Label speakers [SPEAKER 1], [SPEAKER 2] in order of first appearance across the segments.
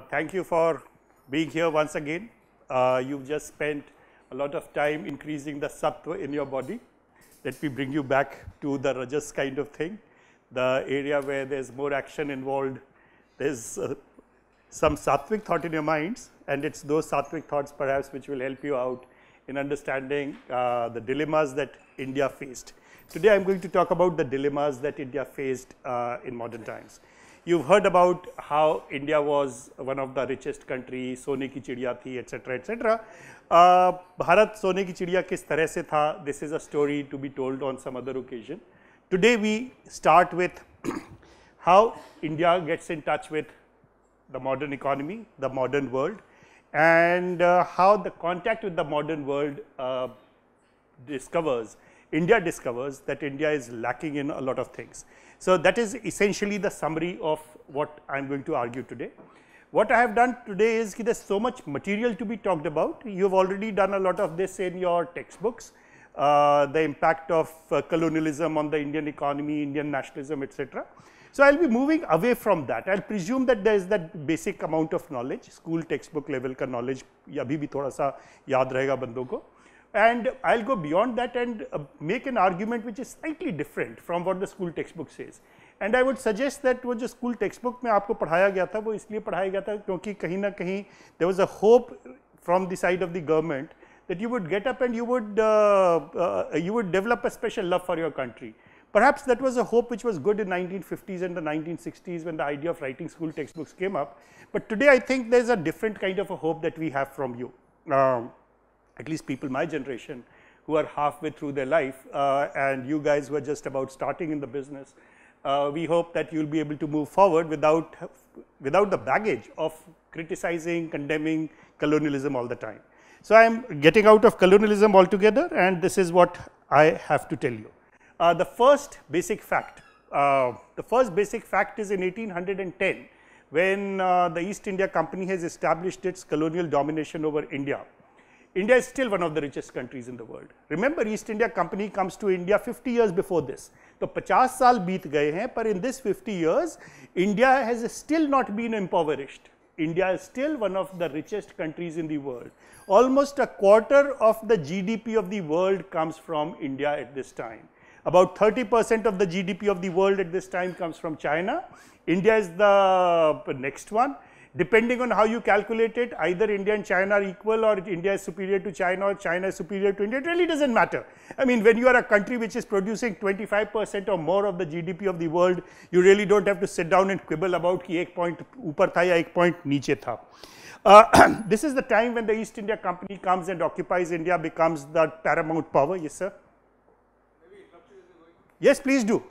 [SPEAKER 1] Thank you for being here once again. You've just spent a lot of time increasing the sattva in your body. Let me bring you back to the rajas kind of thing, the area where there's more action involved. There's some sattvic thought in your minds, and it's those sattvic thoughts perhaps which will help you out in understanding the dilemmas that India faced. Today I'm going to talk about the dilemmas that India faced in modern times. You've heard about how India was one of the richest countries, सोने की चिड़िया थी, etc. etc. Bharat सोने की चिड़िया किस तरह से था? This is a story to be told on some other occasion. Today we start with how India gets in touch with the modern economy, the modern world, and how the contact with the modern world India discovers that India is lacking in a lot of things. So that is essentially the summary of what I am going to argue today. What I have done today is there is so much material to be talked about. You have already done a lot of this in your textbooks, the impact of colonialism on the Indian economy, Indian nationalism, etc. So I will be moving away from that. I will presume that there is that basic amount of knowledge, school textbook level ka knowledge abhi bhi thoda sa yaad rahega bandon ko. And I will go beyond that and make an argument which is slightly different from what the school textbook says. And I would suggest that वो जो school textbook में आपको पढ़ाया गया था वो इसलिए पढ़ाया गया था क्योंकि कहीं ना कहीं there was a hope from the side of the government that you would get up and you would develop a special love for your country. Perhaps that was a hope which was good in 1950s and the 1960s when the idea of writing school textbooks came up. But today I think there is a different kind of a hope that we have from you. At least people my generation who are halfway through their life and you guys who are just about starting in the business, we hope that you will be able to move forward without the baggage of criticizing, condemning colonialism all the time. So I am getting out of colonialism altogether, and this is what I have to tell you. The first basic fact is in 1810 when the East India Company has established its colonial domination over India. India is still one of the richest countries in the world. Remember, East India Company comes to India 50 years before this. So 50 साल बीत गए हैं, but in this 50 years, India has still not been impoverished. India is still one of the richest countries in the world. Almost a quarter of the GDP of the world comes from India at this time. About 30% of the GDP of the world at this time comes from China. India is the next one. Depending on how you calculate it, either India and China are equal, or India is superior to China, or China is superior to India. It really doesn't matter. I mean, when you are a country which is producing 25% or more of the GDP of the world, you really don't have to sit down and quibble about ki ek point upar tha ya ek point niche tha. This is the time when the East India Company comes and occupies India, becomes the paramount power. Yes, sir?
[SPEAKER 2] Maybe interrupt you as you're going.
[SPEAKER 1] Yes, please do.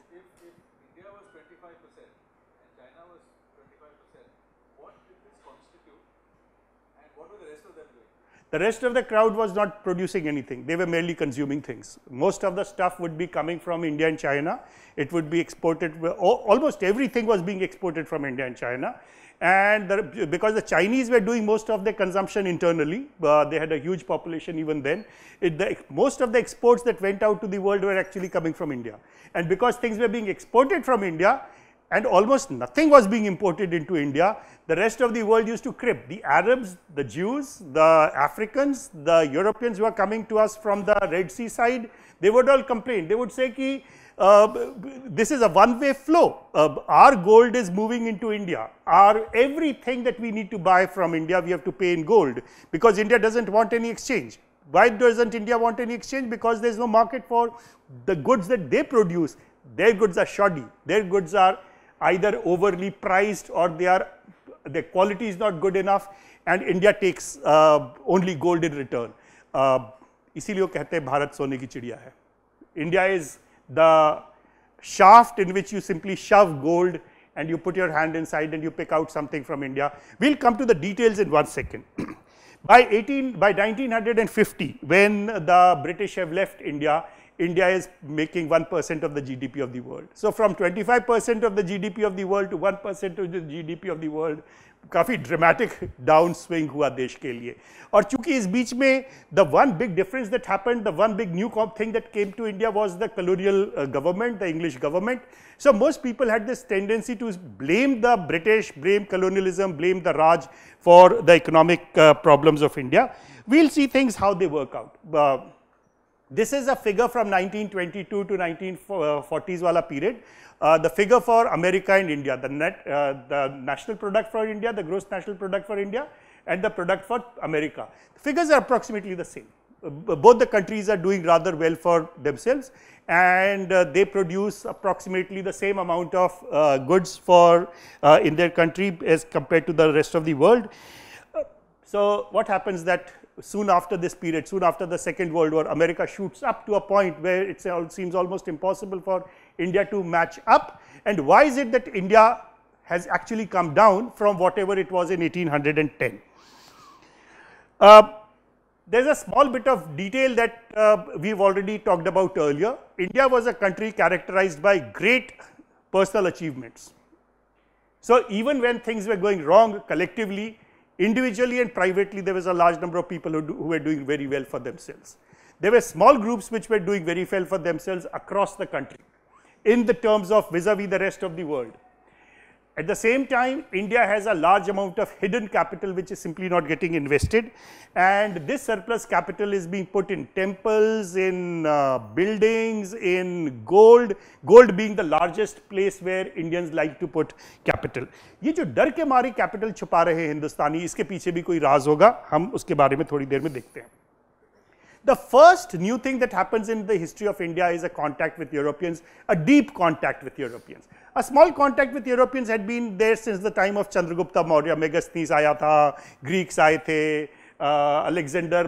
[SPEAKER 1] The rest of the crowd was not producing anything. They were merely consuming things. Most of the stuff would be coming from India and China. It would be exported, almost everything was being exported from India and China. And because the Chinese were doing most of their consumption internally, they had a huge population even then. Most of the exports that went out to the world were actually coming from India. And because things were being exported from India, and almost nothing was being imported into India, the rest of the world used to crib. The Arabs, the Jews, the Africans, the Europeans who are coming to us from the Red Sea side, they would all complain. They would say ki, this is a one-way flow. Our gold is moving into India. Everything that we need to buy from India, we have to pay in gold, because India doesn't want any exchange. Why doesn't India want any exchange? Because there is no market for the goods that they produce. Their goods are shoddy. Their goods are either overly priced, or their quality is not good enough, and India takes only gold in return. इसीलिए कहते हैं भारत सोने की चिड़िया है. India is the shaft in which you simply shove gold and you put your hand inside and you pick out something from India. We'll come to the details in 1 second. By 1950, when the British have left India, India is making 1% of the GDP of the world. So from 25% of the GDP of the world to 1% of the GDP of the world, काफ़ी dramatic down swing हुआ देश के लिए. और चूंकि इस बीच में the one big difference that happened, the one big new thing that came to India was the colonial government, the English government. So most people had this tendency to blame the British, blame colonialism, blame the Raj for the economic problems of India. We'll see things how they work out. This is a figure from 1922 to 1940s wala period. The figure for America and India, the national product for India, the gross national product for India, and the product for America. The figures are approximately the same. Both the countries are doing rather well for themselves, and they produce approximately the same amount of goods for in their country as compared to the rest of the world. So what happens that soon after this period, soon after the Second World War, America shoots up to a point where it seems almost impossible for India to match up. And why is it that India has actually come down from whatever it was in 1810? There's a small bit of detail that we've already talked about earlier. India was a country characterized by great personal achievements. So even when things were going wrong collectively, individually and privately, there was a large number of people who were doing very well for themselves. There were small groups which were doing very well for themselves across the country in the terms of vis-a-vis the rest of the world. At the same time, India has a large amount of hidden capital which is simply not getting invested, and this surplus capital is being put in temples, in buildings, in gold, gold being the largest place where Indians like to put capital. ये जो डर के मारे capital छुपा रहे हैं हिंदुस्तानी, इसके पीछे भी कोई राज होगा, हम उसके बारे में थोड़ी देर में देखते हैं. The first new thing that happens in the history of India is a contact with Europeans, a deep contact with Europeans. A small contact with Europeans had been there since the time of Chandragupta Maurya. Megasthenes आया था, Greeks आए थे, Alexander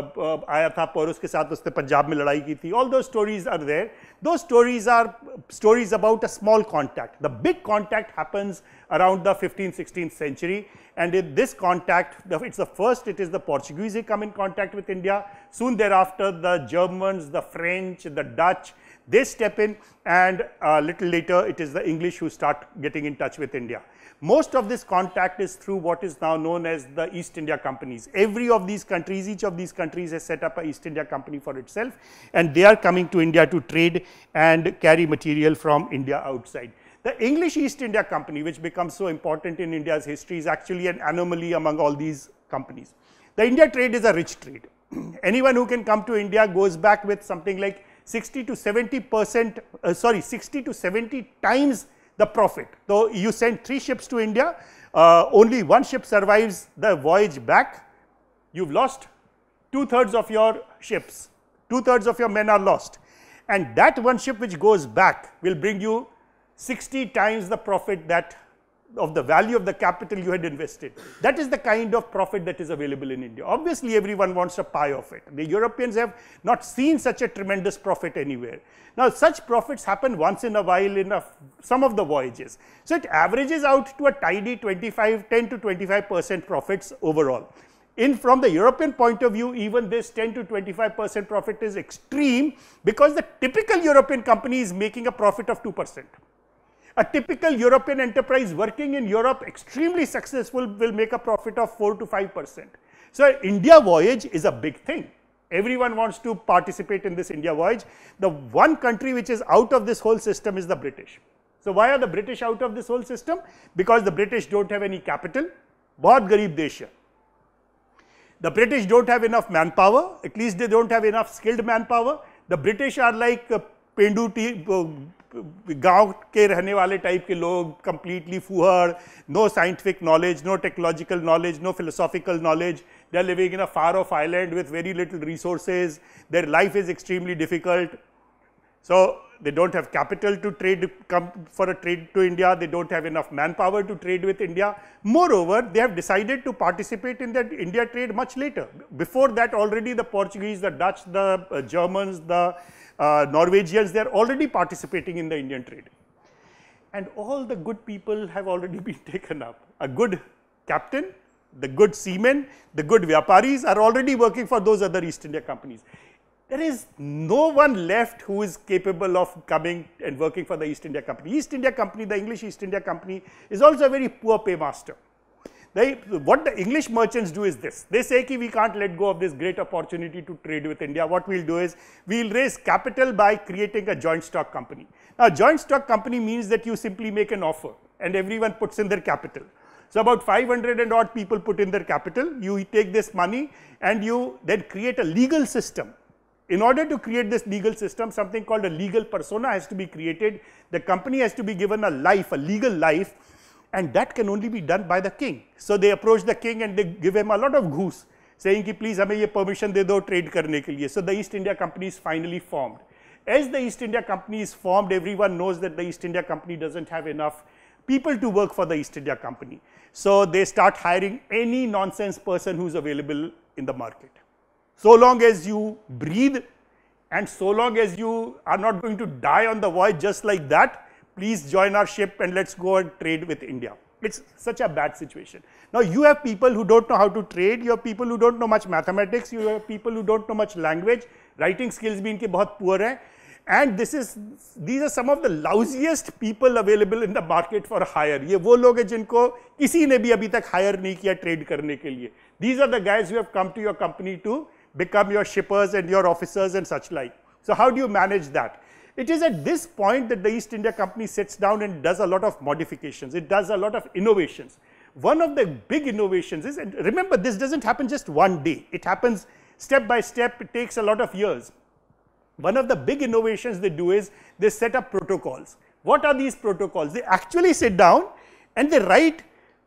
[SPEAKER 1] आया था, Porus के साथ उसने पंजाब में लड़ाई की थी. All those stories are there. Those stories are stories about a small contact. The big contact happens around the 15th, 16th century, and in this contact, it's the first, it is the Portuguese who come in contact with India. Soon thereafter, the Germans, the French, the Dutch, they step in, and a little later, it is the English who start getting in touch with India. Most of this contact is through what is now known as the East India companies. Every of these countries, each of these countries has set up a East India company for itself, and they are coming to India to trade and carry material from India outside. The English East India Company, which becomes so important in India's history, is actually an anomaly among all these companies. The India trade is a rich trade. Anyone who can come to India goes back with something like 60 to 70%, 60 to 70 times the profit. So you send 3 ships to India, only 1 ship survives the voyage back. You've lost 2/3 of your ships, 2/3 of your men are lost, and that 1 ship which goes back will bring you 60 times the profit that of the value of the capital you had invested. That is the kind of profit that is available in India. Obviously, everyone wants a pie of it. The Europeans have not seen such a tremendous profit anywhere. Now, such profits happen once in a while in some of the voyages. So it averages out to a tidy 10 to 25% profits overall. From the European point of view, even this 10 to 25% profit is extreme, because the typical European company is making a profit of 2%. A typical European enterprise working in Europe, extremely successful, will make a profit of 4 to 5%. So India voyage is a big thing. Everyone wants to participate in this India voyage. The one country which is out of this whole system is the British. So why are the British out of this whole system? Because the British don't have any capital. बहुत गरीब देश है. The British don't have enough manpower. At least they don't have enough skilled manpower. The British are like पेंडू गांव के रहने वाले type के लोग, completely फूहड़, no scientific knowledge, no technological knowledge, no philosophical knowledge. They are living in a far off island with very little resources. Their life is extremely difficult. So they don't have capital to trade, come for a trade to India. They don't have enough manpower to trade with India. Moreover, they have decided to participate in that India trade much later. Before that, already the Portuguese, the Dutch, the Germans, the Norwegians, they are already participating in the Indian trade. And all the good people have already been taken up. A good captain, the good seamen, the good Vyaparis are already working for those other East India companies. There is no one left who is capable of coming and working for the East India Company. East India Company, the English East India Company is also a very poor paymaster. What the English merchants do is this. They say ki we can't let go of this great opportunity to trade with India. What we'll do is we'll raise capital by creating a joint stock company. Now, joint stock company means that you simply make an offer and everyone puts in their capital. So, about 500 and odd people put in their capital. You take this money and you then create a legal system. In order to create this legal system, something called a legal persona has to be created. The company has to be given a life, a legal life, and that can only be done by the king. So they approach the king and they give him a lot of goose, saying ki please hame ye permission de do trade karne ke liye. So the East India Company is finally formed. As the East India Company is formed, everyone knows that the East India Company doesn't have enough people to work for the East India Company. So they start hiring any nonsense person who's available in the market. So long as you breathe and so long as you are not going to die on the voyage just like that, please join our ship and let's go and trade with India. It's such a bad situation. Now you have people who don't know how to trade, you have people who don't know much mathematics, you have people who don't know much language, writing skills bhi inke bahut poor hai, and these are some of the lousiest people available in the market for hire. Ye wo log hai jinko kisi ne bhi abhi tak hire nahi kiya trade karne ke liye. These are the guys who have come to your company to become your shippers and your officers and such like. So how do you manage that? It is at this point that the East India Company sits down and does a lot of modifications. It does a lot of innovations. One of the big innovations is, and remember this doesn't happen just one day. It happens step by step. It takes a lot of years. One of the big innovations they do is they set up protocols. What are these protocols? They actually sit down and they write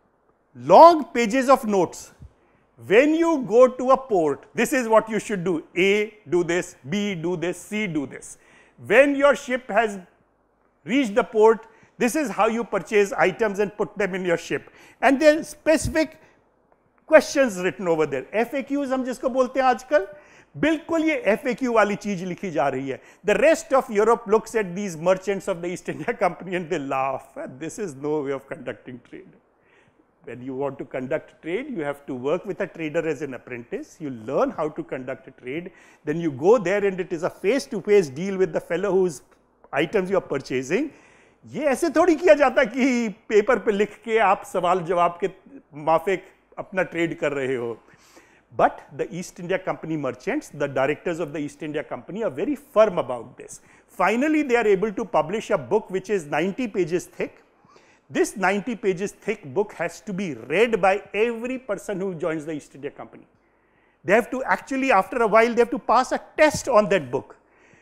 [SPEAKER 1] long pages of notes. When you go to a port, this is what you should do. A, do this. B, do this. C, do this. When your ship has reached the port, this is how you purchase items and put them in your ship. And there are specific questions written over there. FAQs हम जिसको बोलते हैं आजकल, बिल्कुल ये FAQ वाली चीज लिखी जा रही है. The rest of Europe looks at these merchants of the East India Company and they laugh. This is no way of conducting trade. When you want to conduct trade, you have to work with a trader as an apprentice. You learn how to conduct a trade. Then you go there and it is a face-to-face deal with the fellow whose items you are purchasing. ये ऐसे थोड़ी किया जाता कि paper पे लिख के आप सवाल जवाब के माफिक अपना ट्रेड कर रहे हो. But the East India Company merchants, the directors of the East India Company are very firm about this. Finally, they are able to publish a book which is 90 pages thick. This 90 pages thick book has to be read by every person who joins the East India Company. They have to actually, after a while, they have to pass a test on that book.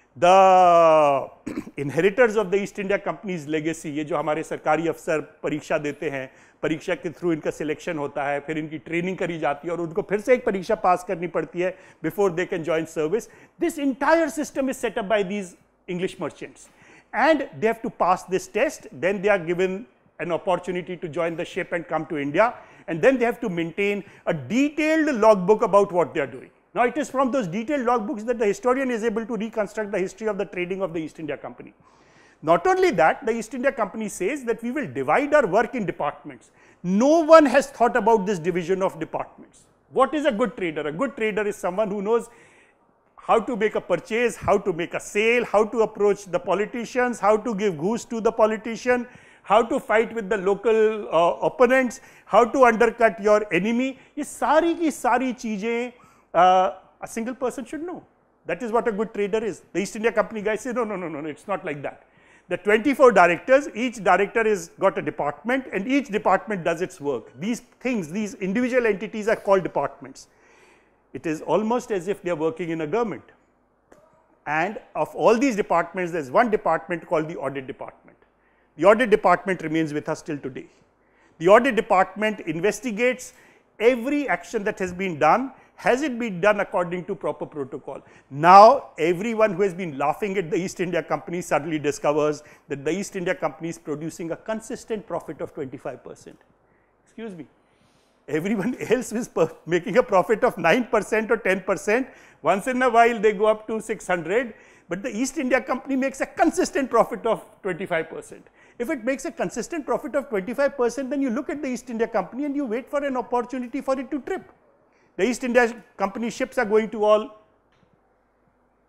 [SPEAKER 1] The inheritors of the East India Company's legacy, ये जो हमारे सरकारी अफसर परीक्षा देते हैं, परीक्षा के थ्रू इनका सिलेक्शन होता है, फिर इनकी ट्रेनिंग करी जाती है और उनको फिर से एक परीक्षा पास करनी पड़ती है before they can join service. This entire system is set up by these English merchants, and they have to pass this test. Then they are given an opportunity to join the ship and come to India, and then they have to maintain a detailed logbook about what they are doing. Now, it is from those detailed logbooks that the historian is able to reconstruct the history of the trading of the East India Company. Not only that, the East India Company says that we will divide our work in departments. No one has thought about this division of departments. What is a good trader? A good trader is someone who knows how to make a purchase, how to make a sale, how to approach the politicians, how to give goose to the politician, how to fight with the local opponents, how to undercut your enemy. ये सारी की सारी चीजें a single person should know. That is what a good trader is. The East India Company guys say, no, it's not like that. The 24 directors, each director is got a department and each department does its work. These things, these individual entities are called departments. It is almost as if they are working in a government. And of all these departments, there is one department called the audit department. The audit department remains with us till today. The audit department investigates every action that has been done. Has it been done according to proper protocol? Now, everyone who has been laughing at the East India Company suddenly discovers that the East India Company is producing a consistent profit of 25%. Excuse me. Everyone else is making a profit of 9% or 10%. Once in a while, they go up to 600. But the East India Company makes a consistent profit of 25%. If it makes a consistent profit of 25%, then you look at the East India Company and you wait for an opportunity for it to trip. The East India Company ships are going to all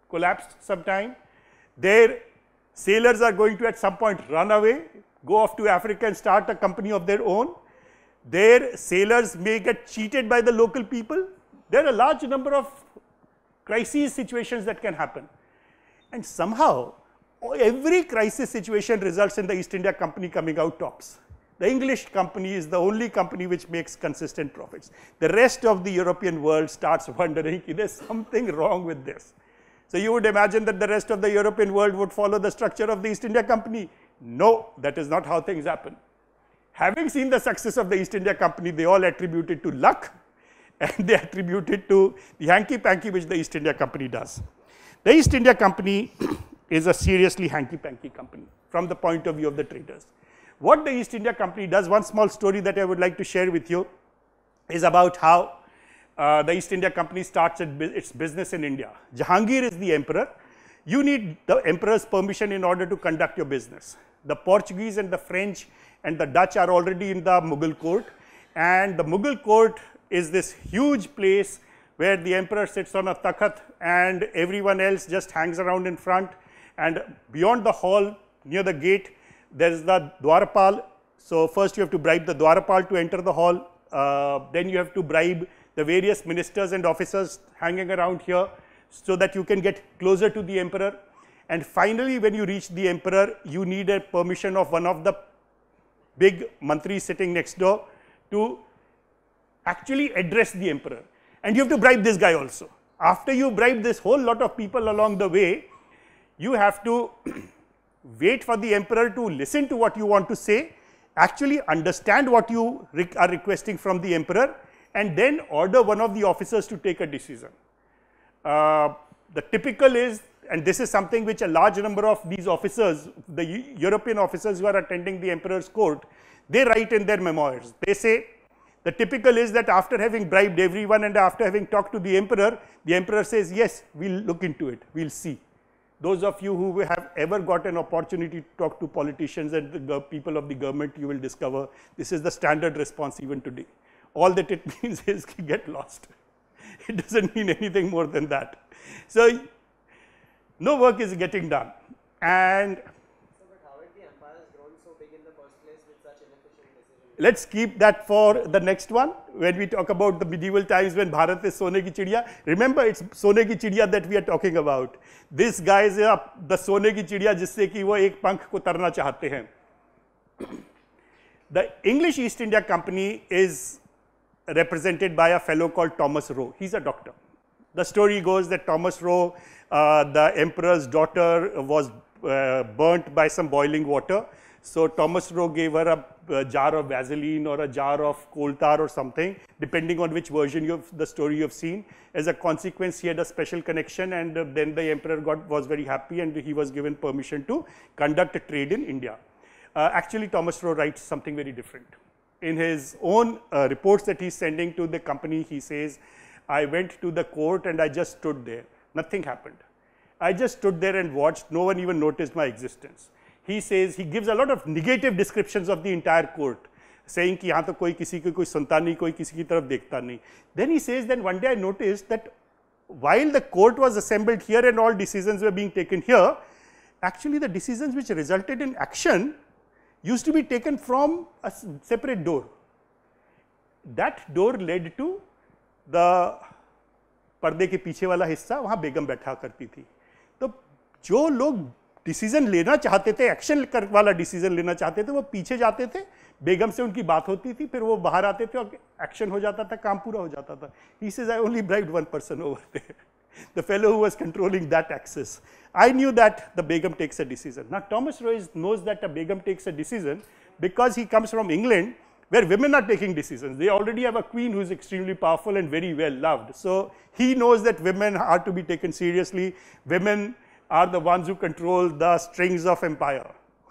[SPEAKER 1] collapsed sometime. Their sailors are going to at some point run away, go off to Africa and start a company of their own. Their sailors may get cheated by the local people. There are a large number of crisis situations that can happen. And somehow, every crisis situation results in the East India Company coming out tops. The English company is the only company which makes consistent profits. The rest of the European world starts wondering, there's something wrong with this. So you would imagine that the rest of the European world would follow the structure of the East India Company. No, that is not how things happen. Having seen the success of the East India Company, they all attribute it to luck, and they attribute it to the hanky-panky which the East India Company does. The East India Company is a seriously hanky-panky company from the point of view of the traders. What the East India Company does, one small story that I would like to share with you is about how the East India Company starts its business in India. Jahangir is the emperor. You need the emperor's permission in order to conduct your business. The Portuguese and the French and the Dutch are already in the Mughal court, and the Mughal court is this huge place where the emperor sits on a takhat and everyone else just hangs around in front, and beyond the hall near the gate there is the Dwarapal. So first you have to bribe the Dwarapal to enter the hall, then you have to bribe the various ministers and officers hanging around here so that you can get closer to the emperor, and finally when you reach the emperor you need a permission of one of the big mantris sitting next door to actually address the emperor, and you have to bribe this guy also. After you bribe this whole lot of people along the way, you have to wait for the emperor to listen to what you want to say, actually understand what you are requesting from the emperor, and then order one of the officers to take a decision. The typical is, and this is something which a large number of these officers, the European officers who are attending the emperor's court, they write in their memoirs. They say, the typical is that after having bribed everyone and after having talked to the emperor says, yes, we'll look into it, we'll see. Those of you who have ever got an opportunity to talk to politicians and the people of the government, you will discover this is the standard response even today. All that it means is get lost. It doesn't mean anything more than that. So no work is getting done. And
[SPEAKER 3] so, but how had the empires grown so big in the first place with such inefficient decisions?
[SPEAKER 1] Let's keep that for the next one, when we talk about the medieval times when Bharat is Sone ki Chidiya. Remember, it's Sone ki Chidiya that we are talking about. This guy is the Sone ki Chidiya jisse ki wo ek pankh ko tarna chahte hain. The English East India Company is represented by a fellow called Thomas Roe. He's a doctor. The story goes that Thomas Roe, the emperor's daughter, was burnt by some boiling water. So Thomas Roe gave her a jar of Vaseline or a jar of coal tar or something, depending on which version of the story you have seen. As a consequence, he had a special connection, and then the emperor was very happy, and he was given permission to conduct a trade in India. Actually, Thomas Roe writes something very different. In his own reports that he's sending to the company, he says, I went to the court and I just stood there. Nothing happened. I just stood there and watched. No one even noticed my existence. He says, he gives a lot of negative descriptions of the entire court, saying कि यहाँ तो कोई किसी की कोई सुनता नहीं, कोई किसी की तरफ देखता नहीं. Then he says, then one day I noticed that while the court was assembled here and all decisions were being taken here, actually the decisions which resulted in action used to be taken from a separate door. That door led to the पर्दे के पीछे वाला हिस्सा, वहाँ बेगम बैठा करती थी. तो जो लोग डिसीजन लेना चाहते थे, एक्शन वाला डिसीजन लेना चाहते थे, वो पीछे जाते थे, बेगम से उनकी बात होती थी, फिर वो बाहर आते थे और एक्शन हो जाता था, काम पूरा हो जाता था. He says, I only bribed one person over there. The fellow who was controlling that axis. I knew that the Begum takes a decision. Now Thomas Roe knows that a Begum takes a decision because he comes from England, where women are taking decisions. They already have a queen who is extremely powerful and very well loved. So he knows that women are to be taken seriously. Women are the ones who control the strings of empire.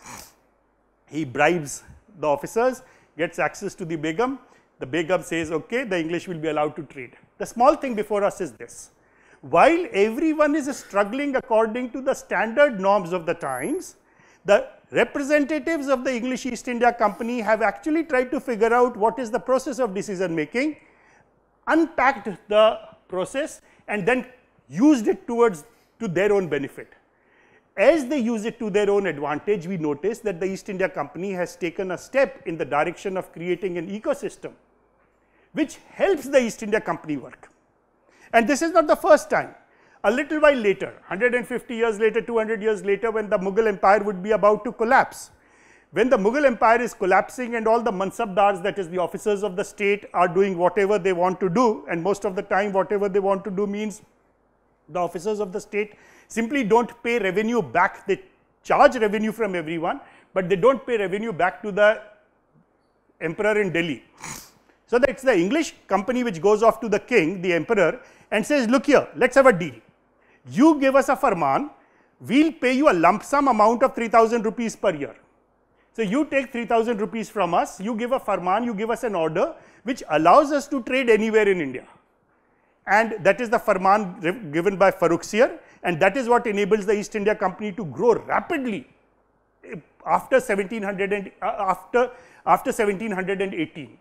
[SPEAKER 1] He bribes the officers, gets access to the Begum. The Begum says, okay, the English will be allowed to trade. The small thing before us is this. While everyone is struggling according to the standard norms of the times, the representatives of the English East India Company have actually tried to figure out what is the process of decision making, unpacked the process, and then used it towards to their own benefit. As they use it to their own advantage, we notice that the East India Company has taken a step in the direction of creating an ecosystem which helps the East India Company work. And this is not the first time. A little while later, 150 years later, 200 years later, when the Mughal Empire would be about to collapse, when the Mughal Empire is collapsing and all the mansabdars, that is the officers of the state, are doing whatever they want to do, and most of the time whatever they want to do means the officers of the state simply don't pay revenue back. They charge revenue from everyone, but they don't pay revenue back to the emperor in Delhi. So that's the English company which goes off to the king, the emperor, and says, look here, let's have a deal. You give us a farman, we'll pay you a lump sum amount of 3,000 rupees per year. So you take 3,000 rupees from us, you give a farman, you give us an order which allows us to trade anywhere in India. And that is the farman given by Farrukhsiyar, and that is what enables the East India Company to grow rapidly after 1718.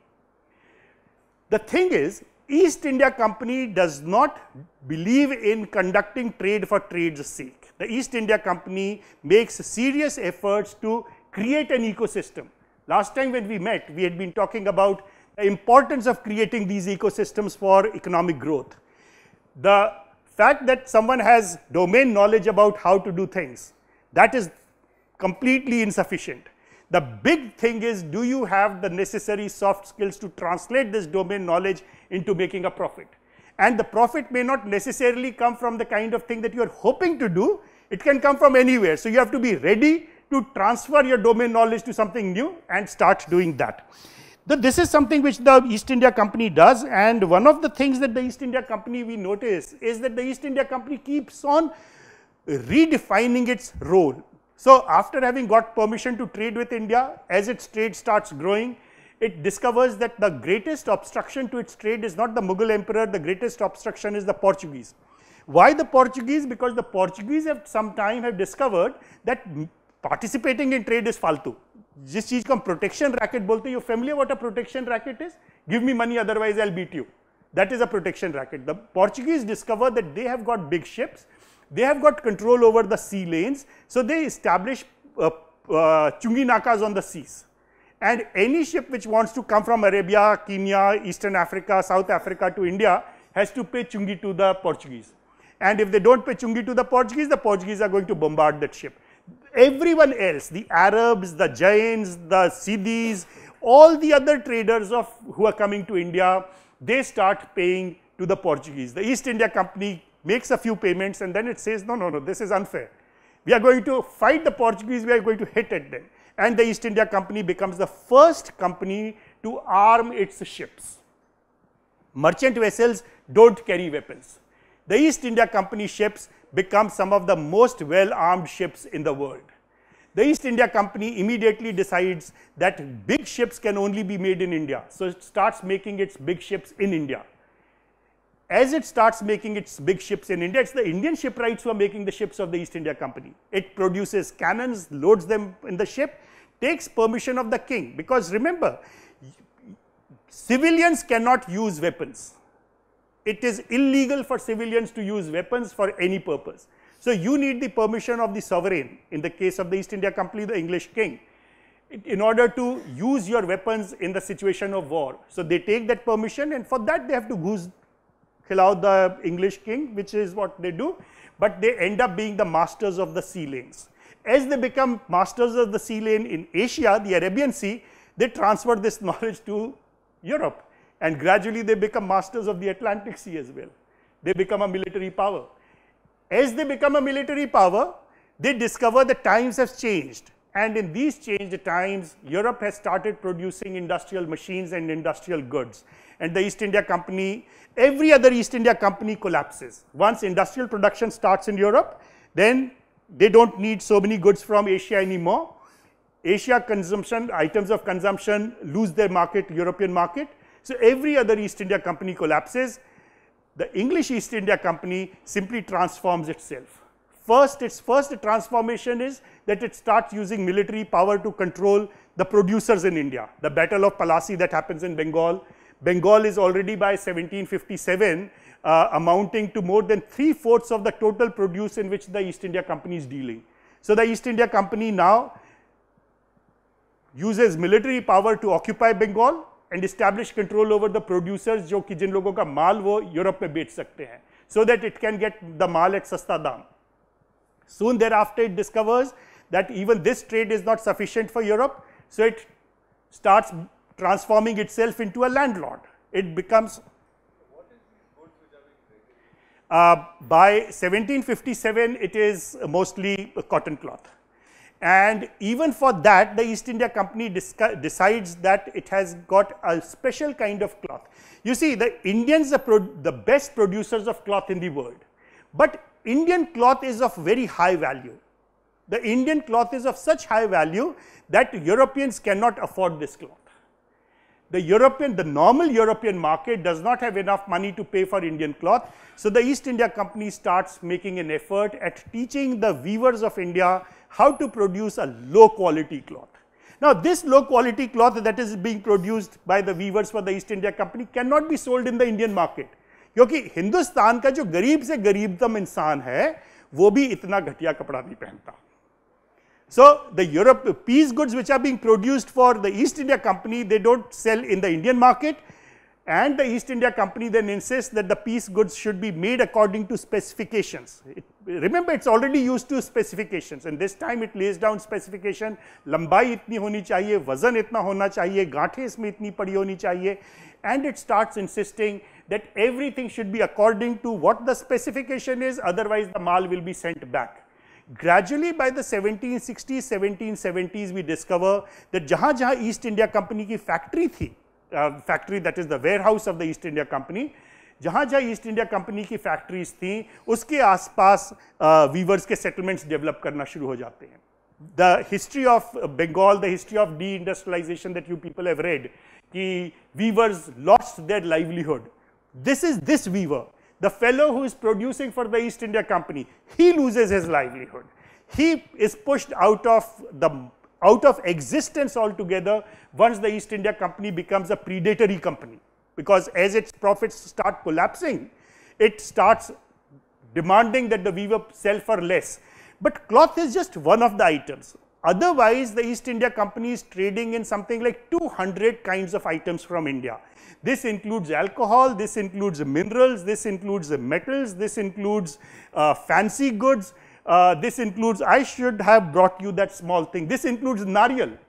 [SPEAKER 1] The thing is, East India Company does not believe in conducting trade for trade's sake. The East India Company makes serious efforts to create an ecosystem. Last time when we met, we had been talking about the importance of creating these ecosystems for economic growth. The fact that someone has domain knowledge about how to do things, that is completely insufficient. The big thing is, do you have the necessary soft skills to translate this domain knowledge into making a profit? And the profit may not necessarily come from the kind of thing that you are hoping to do, it can come from anywhere. So you have to be ready to transfer your domain knowledge to something new and start doing that. This is something which the East India Company does, and one of the things that the East India Company we notice is that the East India Company keeps on redefining its role. So after having got permission to trade with India, as its trade starts growing, it discovers that the greatest obstruction to its trade is not the Mughal emperor, the greatest obstruction is the Portuguese. Why the Portuguese? Because the Portuguese have sometime have discovered that participating in trade is faltu. जिस चीज को हम protection racket बोलते हैं, you familiar what a protection racket is? Give me money, otherwise I'll beat you. That is a protection racket. The Portuguese discovered that they have got big ships, they have got control over the sea lanes, so they establish chungi nakas on the seas. And any ship which wants to come from Arabia, Kenya, Eastern Africa, South Africa to India has to pay chungi to the Portuguese. And if they don't pay chungi to the Portuguese are going to bombard that ship. Everyone else, the Arabs, the Jains, the Siddhis, all the other traders who are coming to India, they start paying to the Portuguese. The East India Company makes a few payments and then it says, no, this is unfair. We are going to fight the Portuguese, we are going to hit at them. And the East India Company becomes the first company to arm its ships. Merchant vessels don't carry weapons. The East India Company ships become some of the most well-armed ships in the world. The East India Company immediately decides that big ships can only be made in India. So it starts making its big ships in India. As it starts making its big ships in India, it's the Indian shipwrights who are making the ships of the East India Company. It produces cannons, loads them in the ship, takes permission of the king. Because remember, civilians cannot use weapons. It is illegal for civilians to use weapons for any purpose. So you need the permission of the sovereign, in the case of the East India Company, the English king, in order to use your weapons in the situation of war. So they take that permission, and for that they have to goose khilao the English king, which is what they do, but they end up being the masters of the sea lanes. As they become masters of the sea lane in Asia, the Arabian Sea, they transfer this knowledge to Europe. And gradually they become masters of the Atlantic Sea as well. They become a military power. As they become a military power, they discover the times have changed. And in these changed times, Europe has started producing industrial machines and industrial goods. And the East India Company, every other East India Company collapses. Once industrial production starts in Europe, then they don't need so many goods from Asia anymore. Asia consumption, items of consumption lose their market, European market. So every other East India Company collapses. The English East India Company simply transforms itself. Its first transformation is that it starts using military power to control the producers in India. The Battle of Palasi that happens in Bengal. Bengal is already by 1757 amounting to more than 3/4 of the total produce in which the East India Company is dealing. So, the East India Company now uses military power to occupy Bengal and establish control over the producers जो कि जिन लोगों का माल वो Europe में बेच सकते हैं, so that it can get the mall at सस्ता दाम. Soon thereafter it discovers that even this trade is not sufficient for Europe, so it starts transforming itself into a landlord. It becomes by 1757 it is mostly cotton cloth, and even for that the East India Company decides that it has got a special kind of cloth. You see, the Indians are the best producers of cloth in the world, but Indian cloth is of very high value. The Indian cloth is of such high value that Europeans cannot afford this cloth. The normal European market does not have enough money to pay for Indian cloth. So, the East India Company starts making an effort at teaching the weavers of India how to produce a low quality cloth. Now, this low quality cloth that is being produced by the weavers for the East India Company cannot be sold in the Indian market, क्योंकि हिंदुस्तान का जो गरीब से गरीबतम इंसान है वो भी इतना घटिया कपड़ा नहीं पहनता. So, the piece goods which are being produced for the East India Company, they don't sell in the Indian market, and the East India Company then insists that the piece goods should be made according to specifications. Remember, it's already used to specifications, and this time it lays down specification. लंबाई इतनी होनी चाहिए, वजन इतना होना चाहिए, गांठें इसमें इतनी पड़ी होनी चाहिए, and it starts insisting that everything should be according to what the specification is, otherwise the maal will be sent back. Gradually by the 1760s, 1770s we discover that जहाँ East India Company की factory थी, factory that is the warehouse of the East India Company, जहाँ East India Company की factories थी उसके आसपास weavers के settlements develop करना शुरू हो जाते हैं. The history of Bengal, the history of deindustrialization that you people have read, कि weavers lost their livelihood. This is this weaver. The fellow who is producing for the East India Company, he loses his livelihood. He is pushed out of existence altogether once the East India Company becomes a predatory company, because as its profits start collapsing, it starts demanding that the weaver sell for less. But cloth is just one of the items. Otherwise, the East India Company is trading in something like 200 kinds of items from India. This includes alcohol, this includes minerals, this includes metals, this includes fancy goods, this includes, I should have brought you that small thing, this includes nariyal.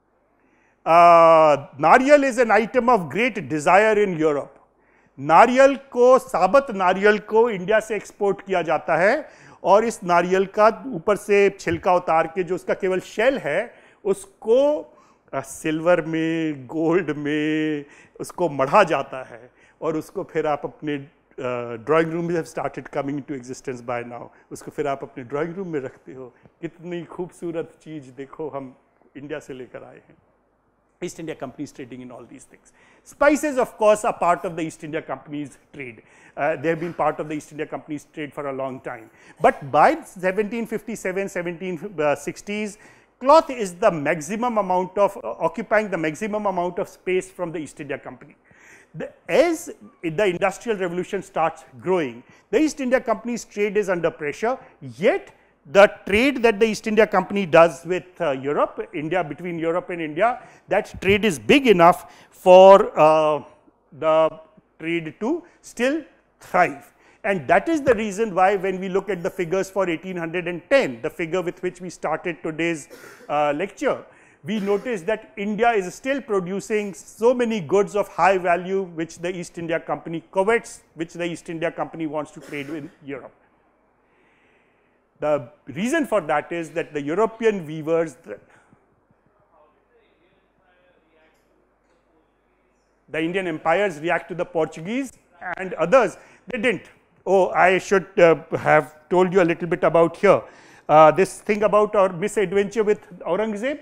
[SPEAKER 1] Nariyal is an item of great desire in Europe. नारियल को, साबत नारियल को India से export किया जाता है, और इस नारियल का ऊपर से छिलका उतार के जो उसका केवल शेल है उसको सिल्वर में, गोल्ड में उसको मढ़ा जाता है, और उसको फिर आप अपने ड्राइंग रूम में started coming to existence by now, उसको फिर आप अपने ड्राइंग रूम में रखते हो. कितनी खूबसूरत चीज़ देखो हम इंडिया से लेकर आए हैं. East India Company is trading in all these things. Spices, of course, are part of the East India Company's trade. They have been part of the East India Company's trade for a long time. But by 1757, 1760s, cloth is the maximum amount of, occupying the maximum amount of space from the East India Company. As the Industrial Revolution starts growing, the East India Company's trade is under pressure, yet the trade that the East India Company does with Europe, between Europe and India, that trade is big enough for the trade to still thrive. And that is the reason why when we look at the figures for 1810, the figure with which we started today's lecture, we notice that India is still producing so many goods of high value which the East India Company covets, which the East India Company wants to trade with Europe. The reason for that is that the European weavers, the Indian empires react to the Portuguese and others, they didn't. Oh, I should have told you a little bit about here. This thing about our misadventure with Aurangzeb.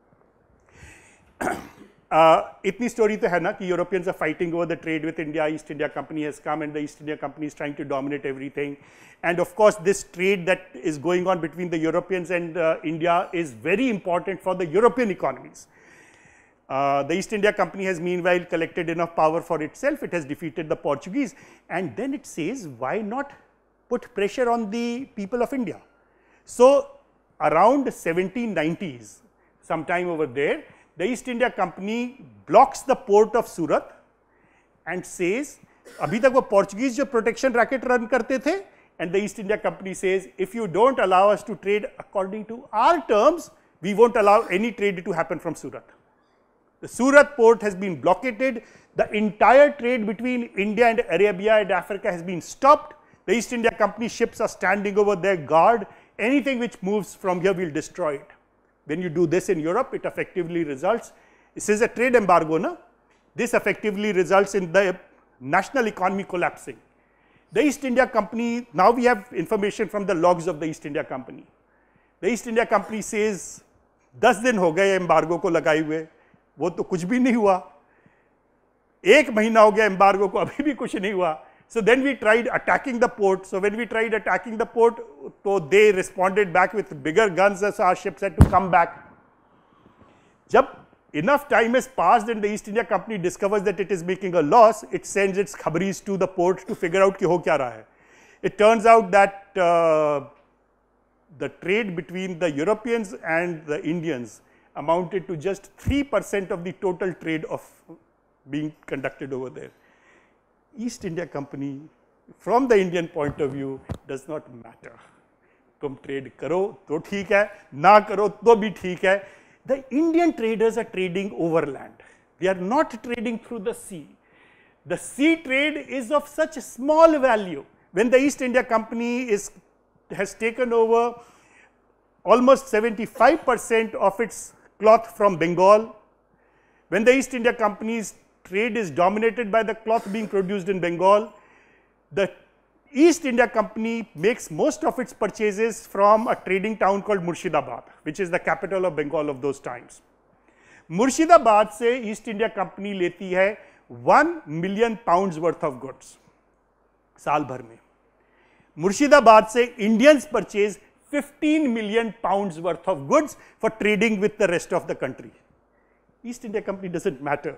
[SPEAKER 1] इतनी story तो है ना कि Europeans are fighting over the trade with India, East India Company has come and the East India Company is trying to dominate everything, and of course this trade that is going on between the Europeans and India is very important for the European economies. The East India Company has meanwhile collected enough power for itself, it has defeated the Portuguese, and then it says, why not put pressure on the people of India? So, around 1790s, sometime over there, the East India Company blocks the port of Surat and says, अभी तक वो Portuguese जो protection racket run करते थे, and the East India Company says, if you don't allow us to trade according to our terms, we won't allow any trade to happen from Surat. The Surat port has been blockaded, the entire trade between India and Arabia and Africa has been stopped. The East India Company ships are standing over their guard, anything which moves from here will destroy it. When you do this in Europe, it effectively results, this is a trade embargo, no? This effectively results in the national economy collapsing. The East India Company, now we have information from the logs of the East India Company. The East India Company says, 10 दिन हो गए embargo को लगाए हुए, वो तो कुछ भी नहीं हुआ. 1 महीना हो गया embargo को, अभी भी कुछ नहीं हुआ. So then we tried attacking the port. So when we tried attacking the port, so they responded back with bigger guns, as our ships had to come back. जब enough time has passed and the East India Company discovers that it is making a loss, it sends its khabris to the port to figure out कि हो क्या रहा है. It turns out that the trade between the Europeans and the Indians amounted to just 3% of the total trade of being conducted over there. East India Company, from the Indian point of view, does not matter. तुम trade करो तो ठीक है, ना करो तो भी ठीक है. The Indian traders are trading overland. They are not trading through the sea. The sea trade is of such small value. When the East India Company has taken over almost 75% of its cloth from Bengal, when the East India Company's trade is dominated by the cloth being produced in Bengal, the East India Company makes most of its purchases from a trading town called Murshidabad, which is the capital of Bengal of those times. Murshidabad से East India Company लेती है 1 million pounds worth of goods साल भर में. Murshidabad से Indians purchase 15 million pounds worth of goods for trading with the rest of the country. East India Company doesn't matter.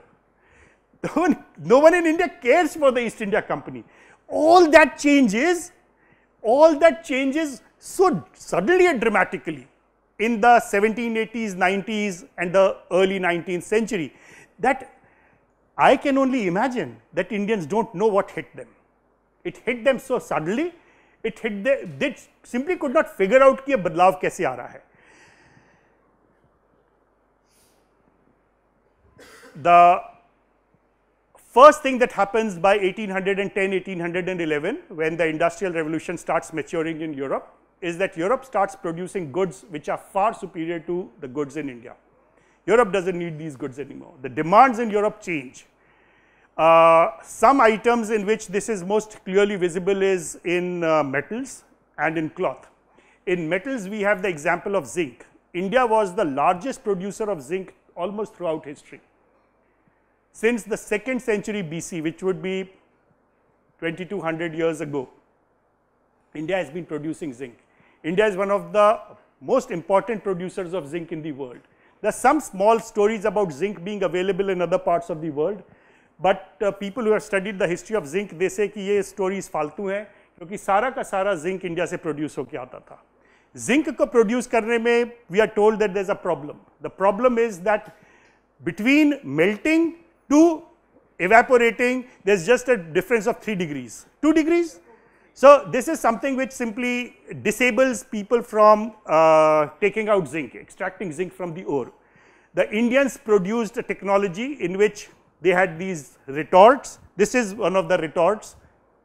[SPEAKER 1] No one in India cares for the East India Company. All that changes so suddenly and dramatically in the 1780s, 90s and the early 19th century that I can only imagine that Indians don't know what hit them. It hit them so suddenly, they simply could not figure out कि ये बदलाव कैसे आ रहा है. The first thing that happens by 1810, 1811, when the Industrial Revolution starts maturing in Europe, is that Europe starts producing goods which are far superior to the goods in India. Europe doesn't need these goods anymore. The demands in Europe change. Some items in which this is most clearly visible is in metals and in cloth. In metals, we have the example of zinc. India was the largest producer of zinc almost throughout history. Since the 2nd century BC, which would be 2200 years ago, India has been producing zinc. India is one of the most important producers of zinc in the world. There are some small stories about zinc being available in other parts of the world, but people who have studied the history of zinc, they say कि ये stories फालतू हैं क्योंकि सारा का सारा zinc India से produce होके आता था. Zinc को produce करने में we are told that there is a problem. The problem is that between melting to evaporating, there is just a difference of 3 degrees, 2 degrees. So this is something which simply disables people from taking out zinc, extracting zinc from the ore. The Indians produced a technology in which they had these retorts. This is one of the retorts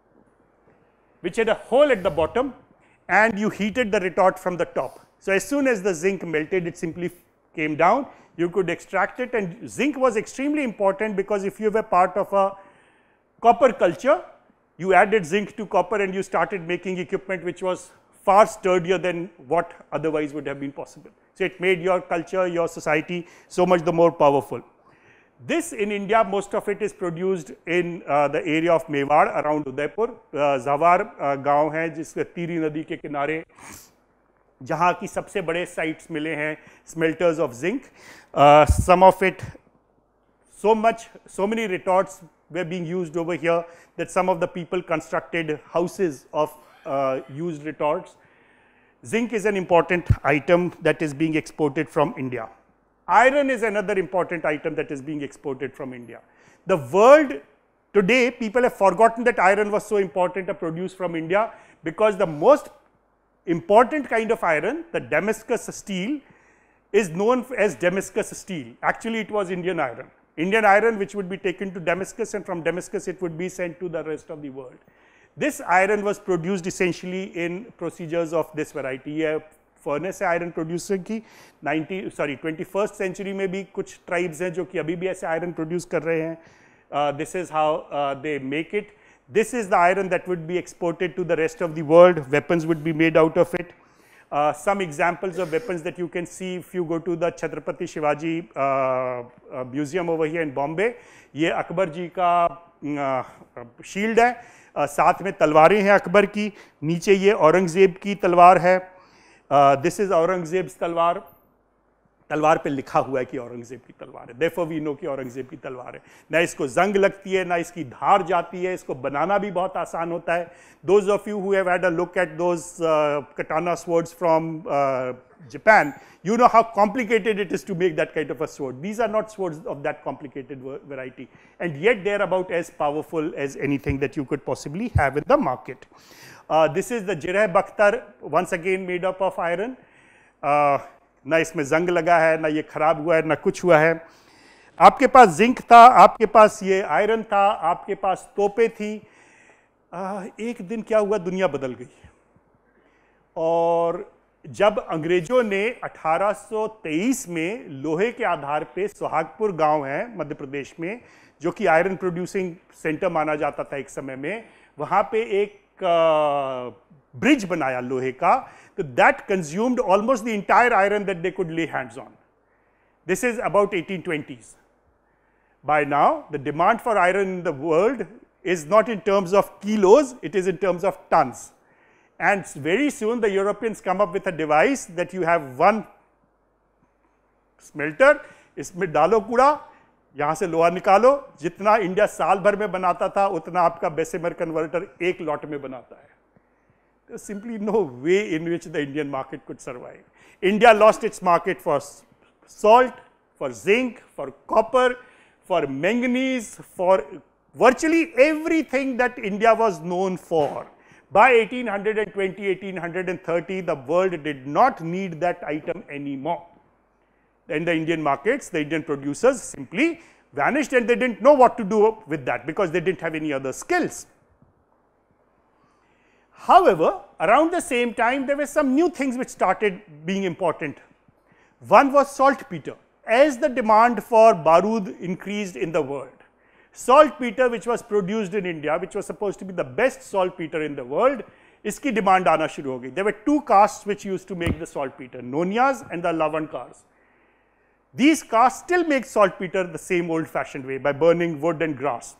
[SPEAKER 1] which had a hole at the bottom and you heated the retort from the top. So as soon as the zinc melted, it simply came down. You could extract it, and zinc was extremely important because if you were part of a copper culture, you added zinc to copper and you started making equipment which was far sturdier than what otherwise would have been possible. So it made your culture, your society so much the more powerful. This in India, most of it is produced in the area of Mewar around Udaipur. Zawar गाँव है जिसके तीरी नदी के किनारे जहाँ की सबसे बड़े sites मिले हैं smelters of zinc. Some of it so many retorts were being used over here that some of the people constructed houses of used retorts. Zinc is an important item that is being exported from India. Iron is another important item that is being exported from India. The world today, people have forgotten that iron was so important to produce from India, because the most important kind of iron, the Damascus steel, is known as Damascus steel. Actually, it was Indian iron. Indian iron which would be taken to Damascus, and from Damascus it would be sent to the rest of the world. This iron was produced essentially in procedures of this variety. ये furnace है iron producing की 21st century में भी कुछ tribes हैं जो कि अभी भी ऐसे iron produce कर रहे हैं. This is how they make it. This is the iron that would be exported to the rest of the world. Weapons would be made out of it. Some examples of weapons that you can see if you go to the Chhatrapati Shivaji museum over here in Bombay. ये अकबर जी का shield है, साथ में तलवारें हैं अकबर की, नीचे ये औरंगजेब की तलवार है. दिस इज औरंगजेब तलवार. तलवार पे लिखा हुआ है कि औरंगजेब की तलवार है, therefore we know कि औरंगजेब की तलवार है. ना इसको जंग लगती है, ना इसकी धार जाती है, इसको बनाना भी बहुत आसान होता है. Those of you who have had a look at those katana swords from Japan, you know how complicated it is to make that kind of a sword. These are not swords of that complicated variety, and yet they are about as powerful as anything that you could possibly have in the market. This is the Jireh Bakhtar, once again made up of iron. ना इसमें जंग लगा है, ना ये खराब हुआ है, ना कुछ हुआ है. आपके पास जिंक था, आपके पास ये आयरन था, आपके पास तोपें थी. एक दिन क्या हुआ, दुनिया बदल गई. और जब अंग्रेजों ने 1823 में लोहे के आधार पे सुहागपुर गांव है मध्य प्रदेश में, जो कि आयरन प्रोड्यूसिंग सेंटर माना जाता था एक समय में, वहां पे एक ब्रिज बनाया लोहे का. So that consumed almost the entire iron that they could lay hands on. This is about 1820s. By now, the demand for iron in the world is not in terms of kilos, it is in terms of tons. And very soon the Europeans come up with a device that you have one smelter, इसमें डालो कूड़ा, यहाँ से लोहा निकालो, जितना India साल भर में बनाता था उतना आपका बेसिमर कन्वर्टर एक लॉट में बनाता है. There's simply no way in which the Indian market could survive. India lost its market for salt, for zinc, for copper, for manganese, for virtually everything that India was known for. By 1820, 1830, the world did not need that item anymore. In the Indian markets, the Indian producers simply vanished, and they didn't know what to do with that because they didn't have any other skills. However, around the same time, there were some new things which started being important. One was saltpeter. As the demand for barood increased in the world, saltpeter, which was produced in India, which was supposed to be the best saltpeter in the world, iski demand aana shuru ho gayi. There were two castes which used to make the saltpeter, Nonias and the Lavankars. These castes still make saltpeter the same old-fashioned way, by burning wood and grass.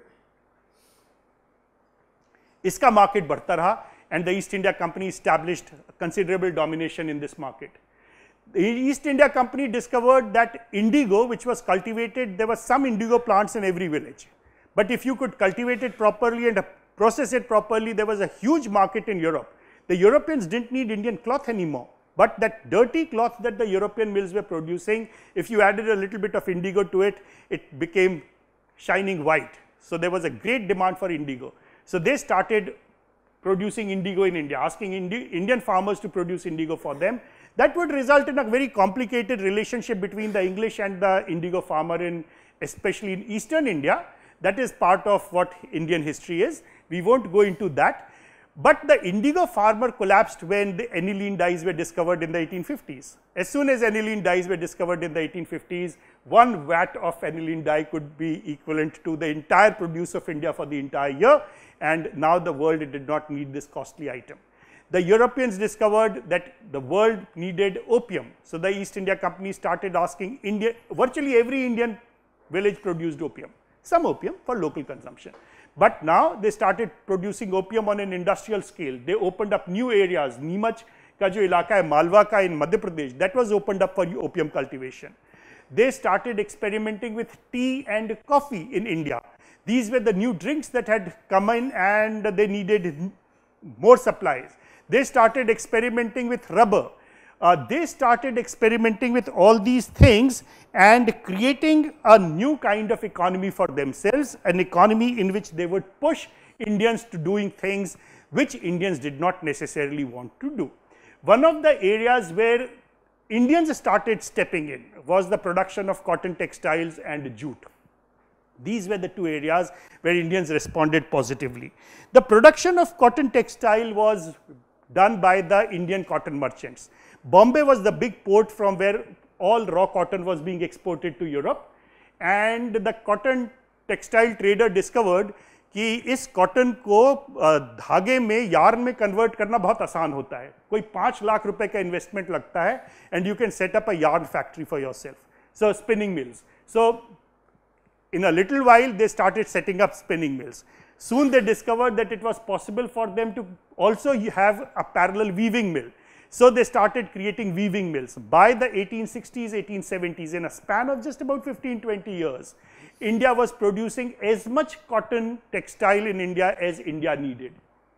[SPEAKER 1] इसका market बढ़ता रहा, and the East India Company established considerable domination in this market. The East India Company discovered that indigo, which was cultivated, there were some indigo plants in every village, but if you could cultivate it properly and process it properly, there was a huge market in Europe. The Europeans didn't need Indian cloth anymore, but that dirty cloth that the European mills were producing, if you added a little bit of indigo to it, it became shining white. So there was a great demand for indigo. So they started producing indigo in India, asking Indian farmers to produce indigo for them. That would result in a very complicated relationship between the English and the indigo farmer, especially in eastern India. That is part of what Indian history is. We won't go into that. But the indigo farmer collapsed when the aniline dyes were discovered in the 1850s. As soon as aniline dyes were discovered in the 1850s, 1 vat of aniline dye could be equivalent to the entire produce of India for the entire year, and now the world did not need this costly item. The Europeans discovered that the world needed opium. So the East India Company started asking virtually every Indian village produced opium, some opium for local consumption. But now they started producing opium on an industrial scale. They opened up new areas. Neemach का जो इलाका है मालवा का in Madhya Pradesh, that was opened up for opium cultivation. they started experimenting with tea and coffee in India. These were the new drinks that had come in and they needed more supplies. They started experimenting with rubber. They started experimenting with all these things and creating a new kind of economy for themselves, an economy in which they would push Indians to doing things which Indians did not necessarily want to do. One of the areas where Indians started stepping in was the production of cotton textiles and jute. These were the two areas where Indians responded positively. The production of cotton textile was done by the Indian cotton merchants. Bombay was the big port from where all raw cotton was being exported to Europe, and the cotton textile trader discovered कि इस cotton को धागे में yarn में convert करना बहुत आसान होता है. कोई 5 लाख रुपए का इन्वेस्टमेंट लगता है and you can set up a yarn factory for yourself. So spinning mills. So in a little while they started setting up spinning mills. Soon they discovered that it was possible for them to also have a parallel weaving mill. So they started creating weaving mills. By the 1860s, 1870s, in a span of just about 15-20 years, India was producing as much cotton textile in India as India needed.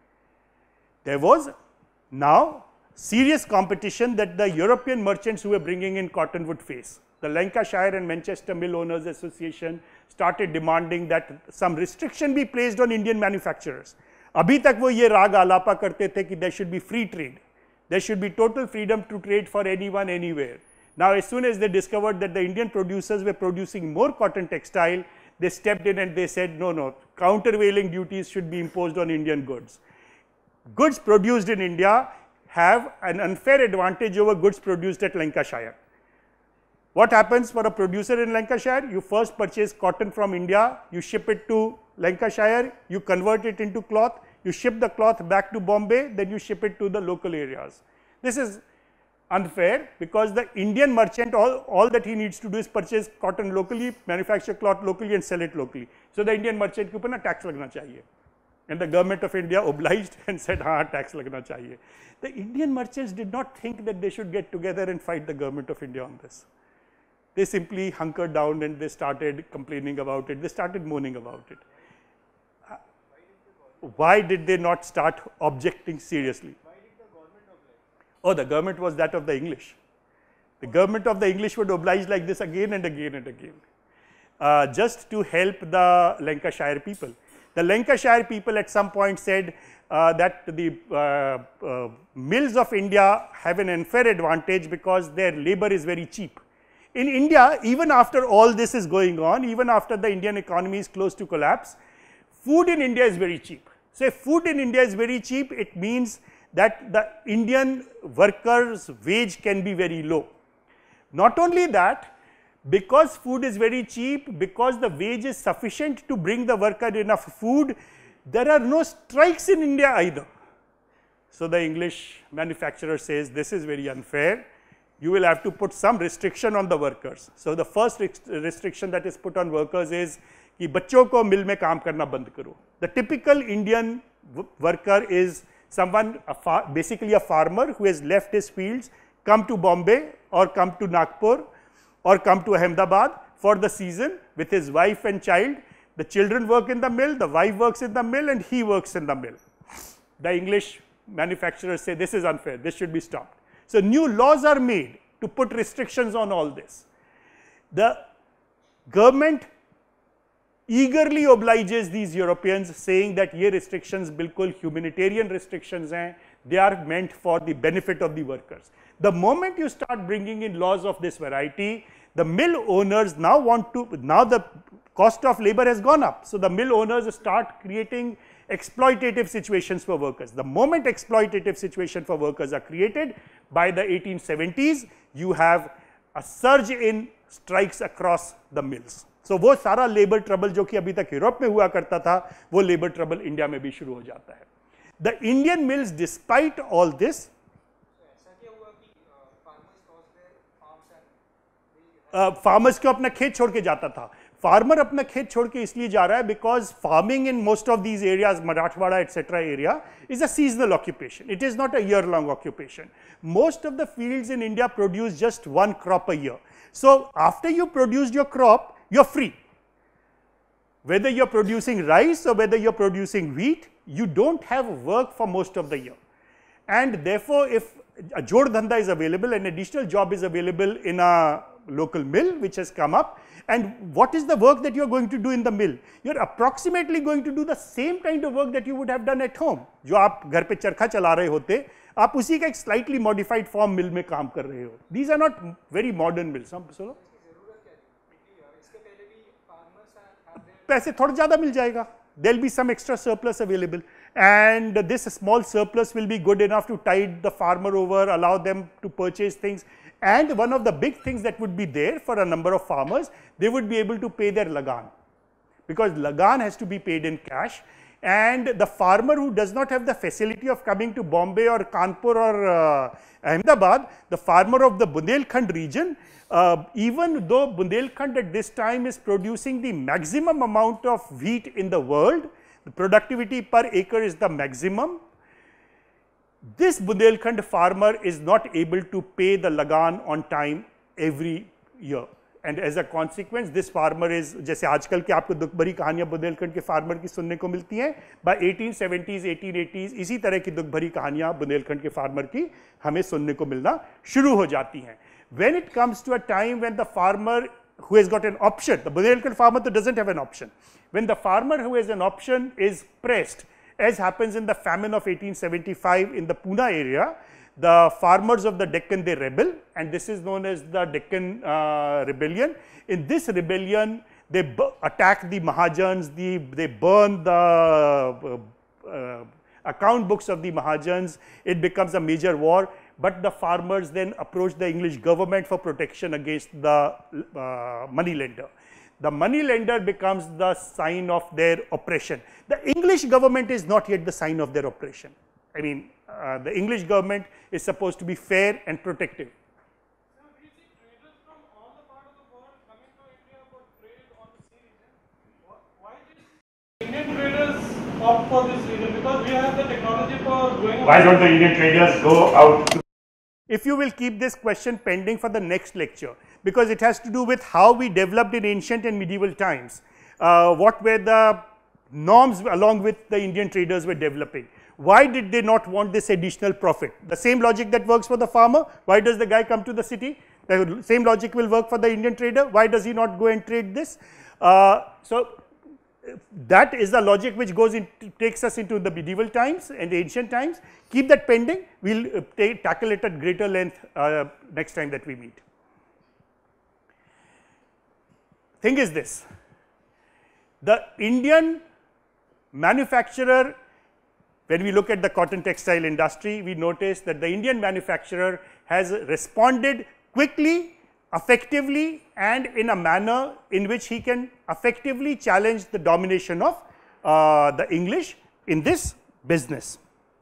[SPEAKER 1] There was now serious competition that the European merchants who were bringing in cotton would face. The Lancashire and Manchester Mill Owners Association started demanding that some restriction be placed on Indian manufacturers. अभी तक वो ये राग आलापा करते थे कि there should be free trade. There should be total freedom to trade for anyone, anywhere. Now, as soon as they discovered that the Indian producers were producing more cotton textile, they stepped in and they said, no, no, countervailing duties should be imposed on Indian goods. Goods produced in India have an unfair advantage over goods produced at Lancashire. What happens for a producer in Lancashire? You first purchase cotton from India, you ship it to Lancashire, you convert it into cloth, you ship the cloth back to Bombay, then you ship it to the local areas. This is unfair because the Indian merchant, all that he needs to do is purchase cotton locally, manufacture cloth locally and sell it locally. So the Indian merchant ke upar na tax lagna chahiye. And the government of India obliged and said, हाँ tax lagna chahiye. The Indian merchants did not think that they should get together and fight the government of India on this. They simply hunkered down and they started complaining about it. They started moaning about it. Why did they not start objecting seriously?
[SPEAKER 2] Why did the government oblige?
[SPEAKER 1] Oh, the government was that of the English. The government of the English would oblige like this again and again and again, just to help the Lancashire people. The Lancashire people at some point said that the mills of India have an unfair advantage because their labor is very cheap. In India, even after all this is going on, even after the Indian economy is close to collapse, food in India is very cheap. So, if food in India is very cheap, it means that the Indian workers' wage can be very low. Not only that, because food is very cheap, because the wage is sufficient to bring the worker enough food, there are no strikes in India either. So, the English manufacturer says this is very unfair. You will have to put some restriction on the workers. So, the first restriction that is put on workers is कि बच्चों को मिल में काम करना बंद करो. The typical Indian worker is someone, basically a farmer who has left his fields, come to Bombay or come to Nagpur or come to Ahmedabad for the season with his wife and child. The children work in the mill, the wife works in the mill and he works in the mill. The English manufacturers say this is unfair, this should be stopped. So, new laws are made to put restrictions on all this. The government eagerly obliges these Europeans, saying that ye restrictions bilkul humanitarian restrictions hain, they are meant for the benefit of the workers. The moment you start bringing in laws of this variety, the mill owners now now the cost of labor has gone up. So, the mill owners start creating exploitative situations for workers. The moment exploitative situation for workers are created, by the 1870s, you have a surge in strikes across the mills. So, वो सारा labour trouble जो कि अभी तक Europe में हुआ करता था, वो लेबर ट्रबल इंडिया में भी शुरू हो जाता है. The Indian mills, despite all this, farmers को अपना खेत छोड़ के जाता था. फार्मर अपना खेत छोड़ के इसलिए जा रहा है because farming in most of these areas, Marathwada etcetera area, is a seasonal occupation. It is not a year long occupation. Most of the fields in India produce just one crop a year. So after you produced your crop, you're free. Whether you're producing rice or whether you're producing wheat, you don't have work for most of the year. And therefore, if a jod dhanda is available, an additional job is available in a local mill which has come up, and what is the work that you're going to do in the mill? You're approximately going to do the same kind of work that you would have done at home. जो आप घर पे चरखा चला रहे होते, आप उसी का एक slightly modified form mill में काम कर रहे हो. These are not very modern mills. हम सुनो. पैसे थोड़ा ज़्यादा मिल जाएगा. There'll be some extra surplus available, and this small surplus will be good enough to tide the farmer over, allow them to purchase things. And one of the big things that would be there for a number of farmers, they would be able to pay their lagan, because lagan has to be paid in cash. And the farmer who does not have the facility of coming to Bombay or Kanpur or Ahmedabad, the farmer of the Bundelkhand region, even though Bundelkhand at this time is producing the maximum amount of wheat in the world, the productivity per acre is the maximum, this Bundelkhand farmer is not able to pay the lagan on time every year. And as a consequence, this farmer is, जैसे आजकल के आपको दुख भरी कहानियाँ बुंदेलखंड के farmer की सुनने को मिलती हैं, by 1870s, 1880s इसी तरह की दुख भरी कहानियाँ बुंदेलखंड के फार्मर की हमें सुनने को मिलना शुरू हो जाती हैं. When it comes to a time when the farmer who has got an option, the Bundelkhand farmer doesn't have an option. When the farmer who has an option is pressed, as happens in the famine of 1875 in the Pune area, the farmers of the Deccan, they rebel, and this is known as the Deccan rebellion. In this rebellion, they attack the Mahajans, they burn the account books of the Mahajans. It becomes a major war, but the farmers then approach the English government for protection against the money lender. The money lender becomes the sign of their oppression. The English government is not yet the sign of their oppression. I mean, the English government is supposed to be fair and protective.
[SPEAKER 2] Now, we see traders from all the part of the world coming to India for trade on the sea region. Why did Indian traders opt for this region? Because we have the technology for going.
[SPEAKER 1] Why don't the Indian traders go out? If you will keep this question pending for the next lecture, because it has to do with how we developed in ancient and medieval times, what were the norms along with the Indian traders were developing. Why did they not want this additional profit? The same logic that works for the farmer, why does the guy come to the city? The same logic will work for the Indian trader, why does he not go and trade this? So that is the logic which goes in, takes us into the medieval times and ancient times. Keep that pending, we will tackle it at greater length next time that we meet. Thing is this, the Indian manufacturer, when we look at the cotton textile industry, we notice that the Indian manufacturer has responded quickly, effectively, and in a manner in which he can effectively challenge the domination of the English in this business.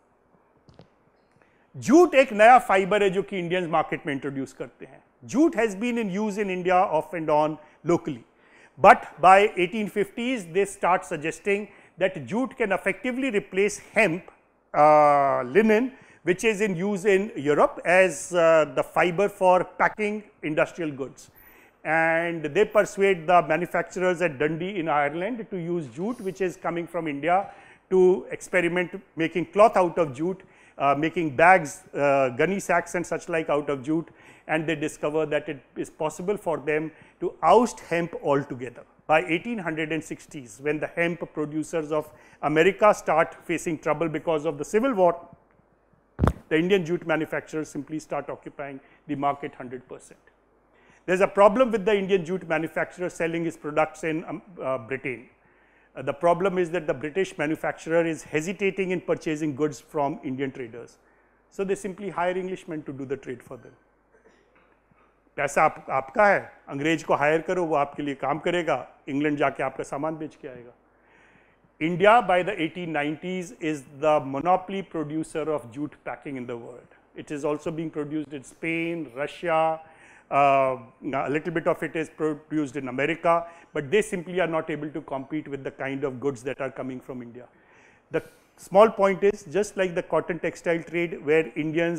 [SPEAKER 1] Jute एक नया fibre है जो कि Indian market में introduce करते हैं. Jute has been in use in India off and on locally, but by 1850s they start suggesting that jute can effectively replace hemp, linen, which is in use in Europe as the fiber for packing industrial goods. And they persuade the manufacturers at Dundee in Ireland to use jute, which is coming from India, to experiment making cloth out of jute, making bags, gunny sacks and such like out of jute, and they discover that it is possible for them to oust hemp altogether. By 1860s, when the hemp producers of America start facing trouble because of the Civil War, the Indian jute manufacturers simply start occupying the market 100%. There is a problem with the Indian jute manufacturer selling his products in Britain. The problem is that the British manufacturer is hesitating in purchasing goods from Indian traders. So they simply hire Englishmen to do the trade for them. पैसा आपका है, अंग्रेज को higher करो, वो आपके लिए काम करेगा, इंग्लैंड जाके आपका सामान बेच के आएगा. India by the 1890s is the monopoly producer of jute packing in the world. It is also being produced in Spain, Russia, a little bit of it is produced in America, but they simply are not able to compete with the kind of goods that are coming from India. The small point is, just like the cotton textile trade where Indians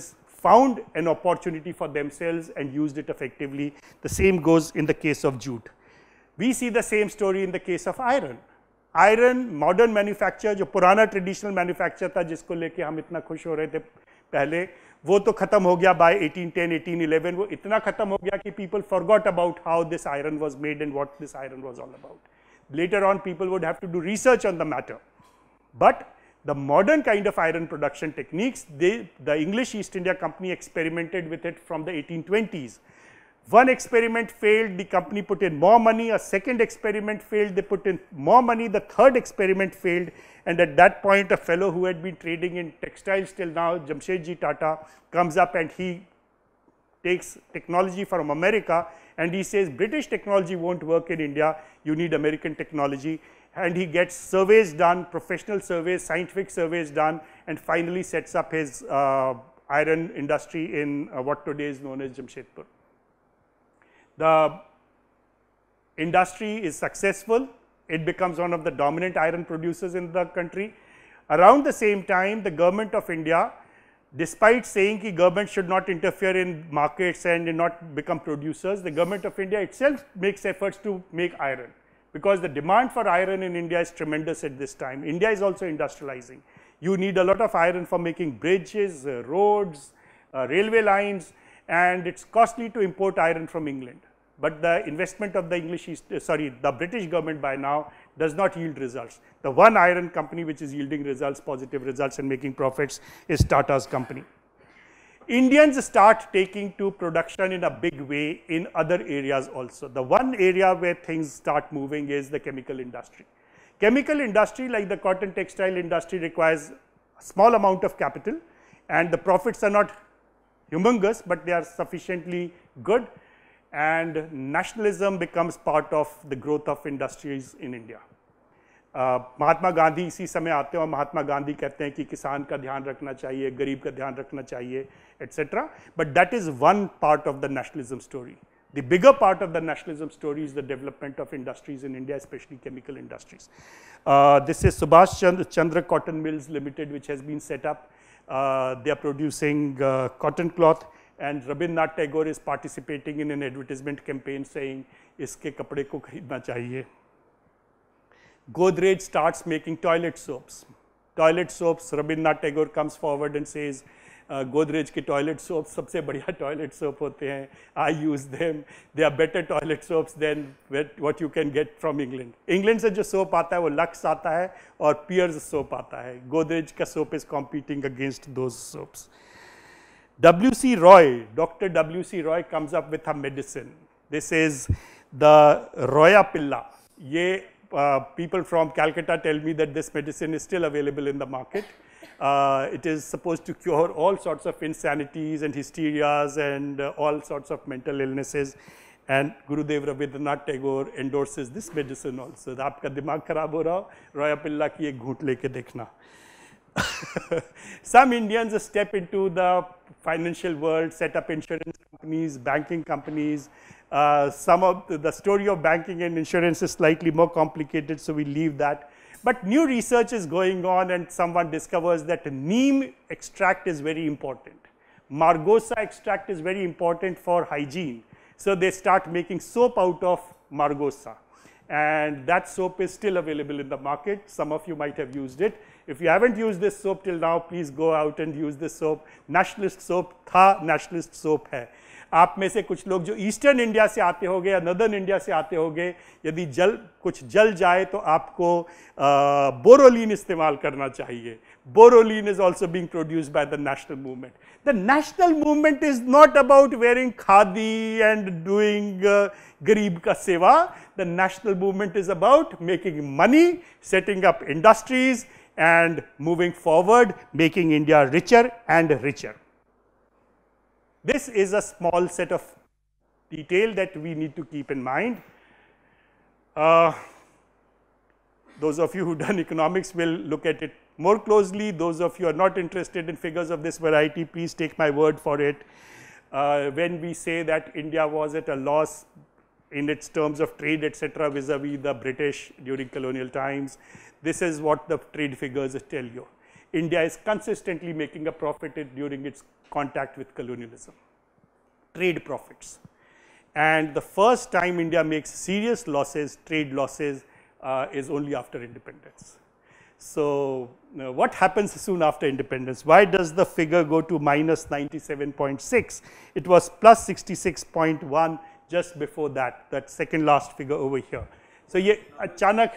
[SPEAKER 1] found an opportunity for themselves and used it effectively. The same goes in the case of jute. We see the same story in the case of iron. Iron, modern manufacture, जो पुराना traditional manufacture था जिसको लेके हम इतना खुश हो रहे थे पहले, वो तो खत्म हो गया by 1810, 1811. वो इतना खत्म हो गया कि people forgot about how this iron was made and what this iron was all about. Later on, people would have to do research on the matter. But the modern kind of iron production techniques, the English East India Company experimented with it from the 1820s. One experiment failed, the company put in more money. A second experiment failed, they put in more money. The third experiment failed, and at that point a fellow who had been trading in textiles till now, Jamshedji Tata, comes up and he takes technology from America and he says British technology won't work in India, you need American technology. And he gets surveys done, professional surveys, scientific surveys done, and finally sets up his iron industry in what today is known as Jamshedpur. The industry is successful, it becomes one of the dominant iron producers in the country. Around the same time, the government of India, despite saying that government should not interfere in markets and not become producers, the government of India itself makes efforts to make iron, because the demand for iron in India is tremendous at this time. India is also industrializing. You need a lot of iron for making bridges, roads, railway lines, and it's costly to import iron from England. But the investment of the British government by now does not yield results. The one iron company which is yielding results, positive results and making profits is Tata's company. Indians start taking to production in a big way in other areas also. The one area where things start moving is the chemical industry. Chemical industry, like the cotton textile industry, requires a small amount of capital, and the profits are not humongous, but they are sufficiently good, and nationalism becomes part of the growth of industries in India. Mahatma Gandhi इसी समय आते हैं और महात्मा गांधी कहते हैं कि किसान का ध्यान रखना चाहिए, गरीब का ध्यान रखना चाहिए, etc. But that is one part of the nationalism story. The bigger part of the nationalism story is the development of industries in India, especially chemical industries. This is Subhash Chandra Cotton Mills Limited, which has been set up. They are producing cotton cloth, and Rabindranath Tagore is participating in an advertisement campaign saying, "Iske kapde ko kharidna chahiye." Godrej starts making toilet soaps. Toilet soaps, Rabindranath Tagore comes forward and says, Godrej ke toilet soaps sabse badhiya toilet soap hote hain. I use them. They are better toilet soaps than what you can get from England. England se jo soap aata hai wo Lux aata hai aur Pears soap aata hai. Godrej ka soap is competing against those soaps. W.C. Roy, Dr. W.C. Roy comes up with a medicine. This is the Roya Pilla. Ye people from Calcutta tell me that this medicine is still available in the market. It is supposed to cure all sorts of insanities and hysterias and all sorts of mental illnesses. And Gurudev Rabindranath Tagore endorses this medicine also. Aapka dimag kharab ho raha ho, Roya Pilla ki ek ghoot leke dekhna. Some Indians step into the financial world, set up insurance companies, banking companies. Some of the story of banking and insurance is slightly more complicated, so we leave that. But new research is going on, and someone discovers that neem extract is very important. Margosa extract is very important for hygiene. So they start making soap out of Margosa, and that soap is still available in the market. Some of you might have used it. If you haven't used this soap till now, please go out and use this soap. Nationalist soap था, nationalist soap है. आप में से कुछ लोग जो eastern India से आते होंगे या नदर्न इंडिया से आते होंगे, यदि कुछ जल जाए तो आपको बोरोलीन इस्तेमाल करना चाहिए. Borolene is also being produced by the national movement. The national movement is not about wearing khadi and doing garib ka seva. The national movement is about making money, setting up industries, and moving forward, making India richer and richer. This is a small set of detail that we need to keep in mind. Those of you who done economics will look at it more closely. Those of you who are not interested in figures of this variety, please take my word for it. When we say that India was at a loss in its terms of trade, etc., vis-a-vis the British during colonial times, this is what the trade figures tell you. India is consistently making a profit during its contact with colonialism, trade profits. And the first time India makes serious losses, trade losses, is only after independence. So, what happens soon after independence? Why does the figure go to minus 97.6? It was plus 66.1 just before that, that second last figure over here. So, ye achanak,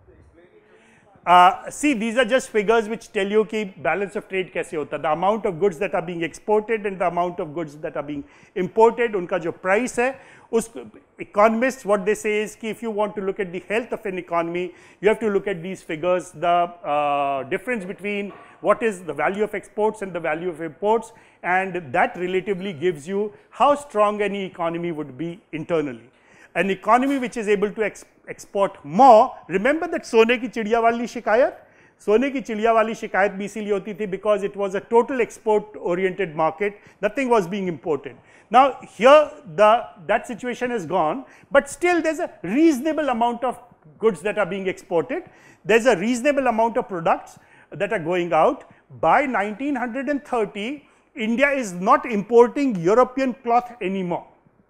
[SPEAKER 1] see, these are just figures which tell you ki balance of trade kaise hota. The amount of goods that are being exported and the amount of goods that are being imported, unka jo price hai, us economists, what they say is ki if you want to look at the health of an economy, you have to look at these figures, the difference between what is the value of exports and the value of imports, and that relatively gives you how strong any economy would be internally. An economy which is able to export more, remember that सोने की चिड़िया वाली शिकायत, सोने की चिड़िया वाली शिकायत भी इसीलिए होती थी because it was a total export oriented market, nothing was being imported. Now here that situation is gone, but still there is a reasonable amount of goods that are being exported, there is a reasonable amount of products that are going out. By 1930, India is not importing European cloth anymore.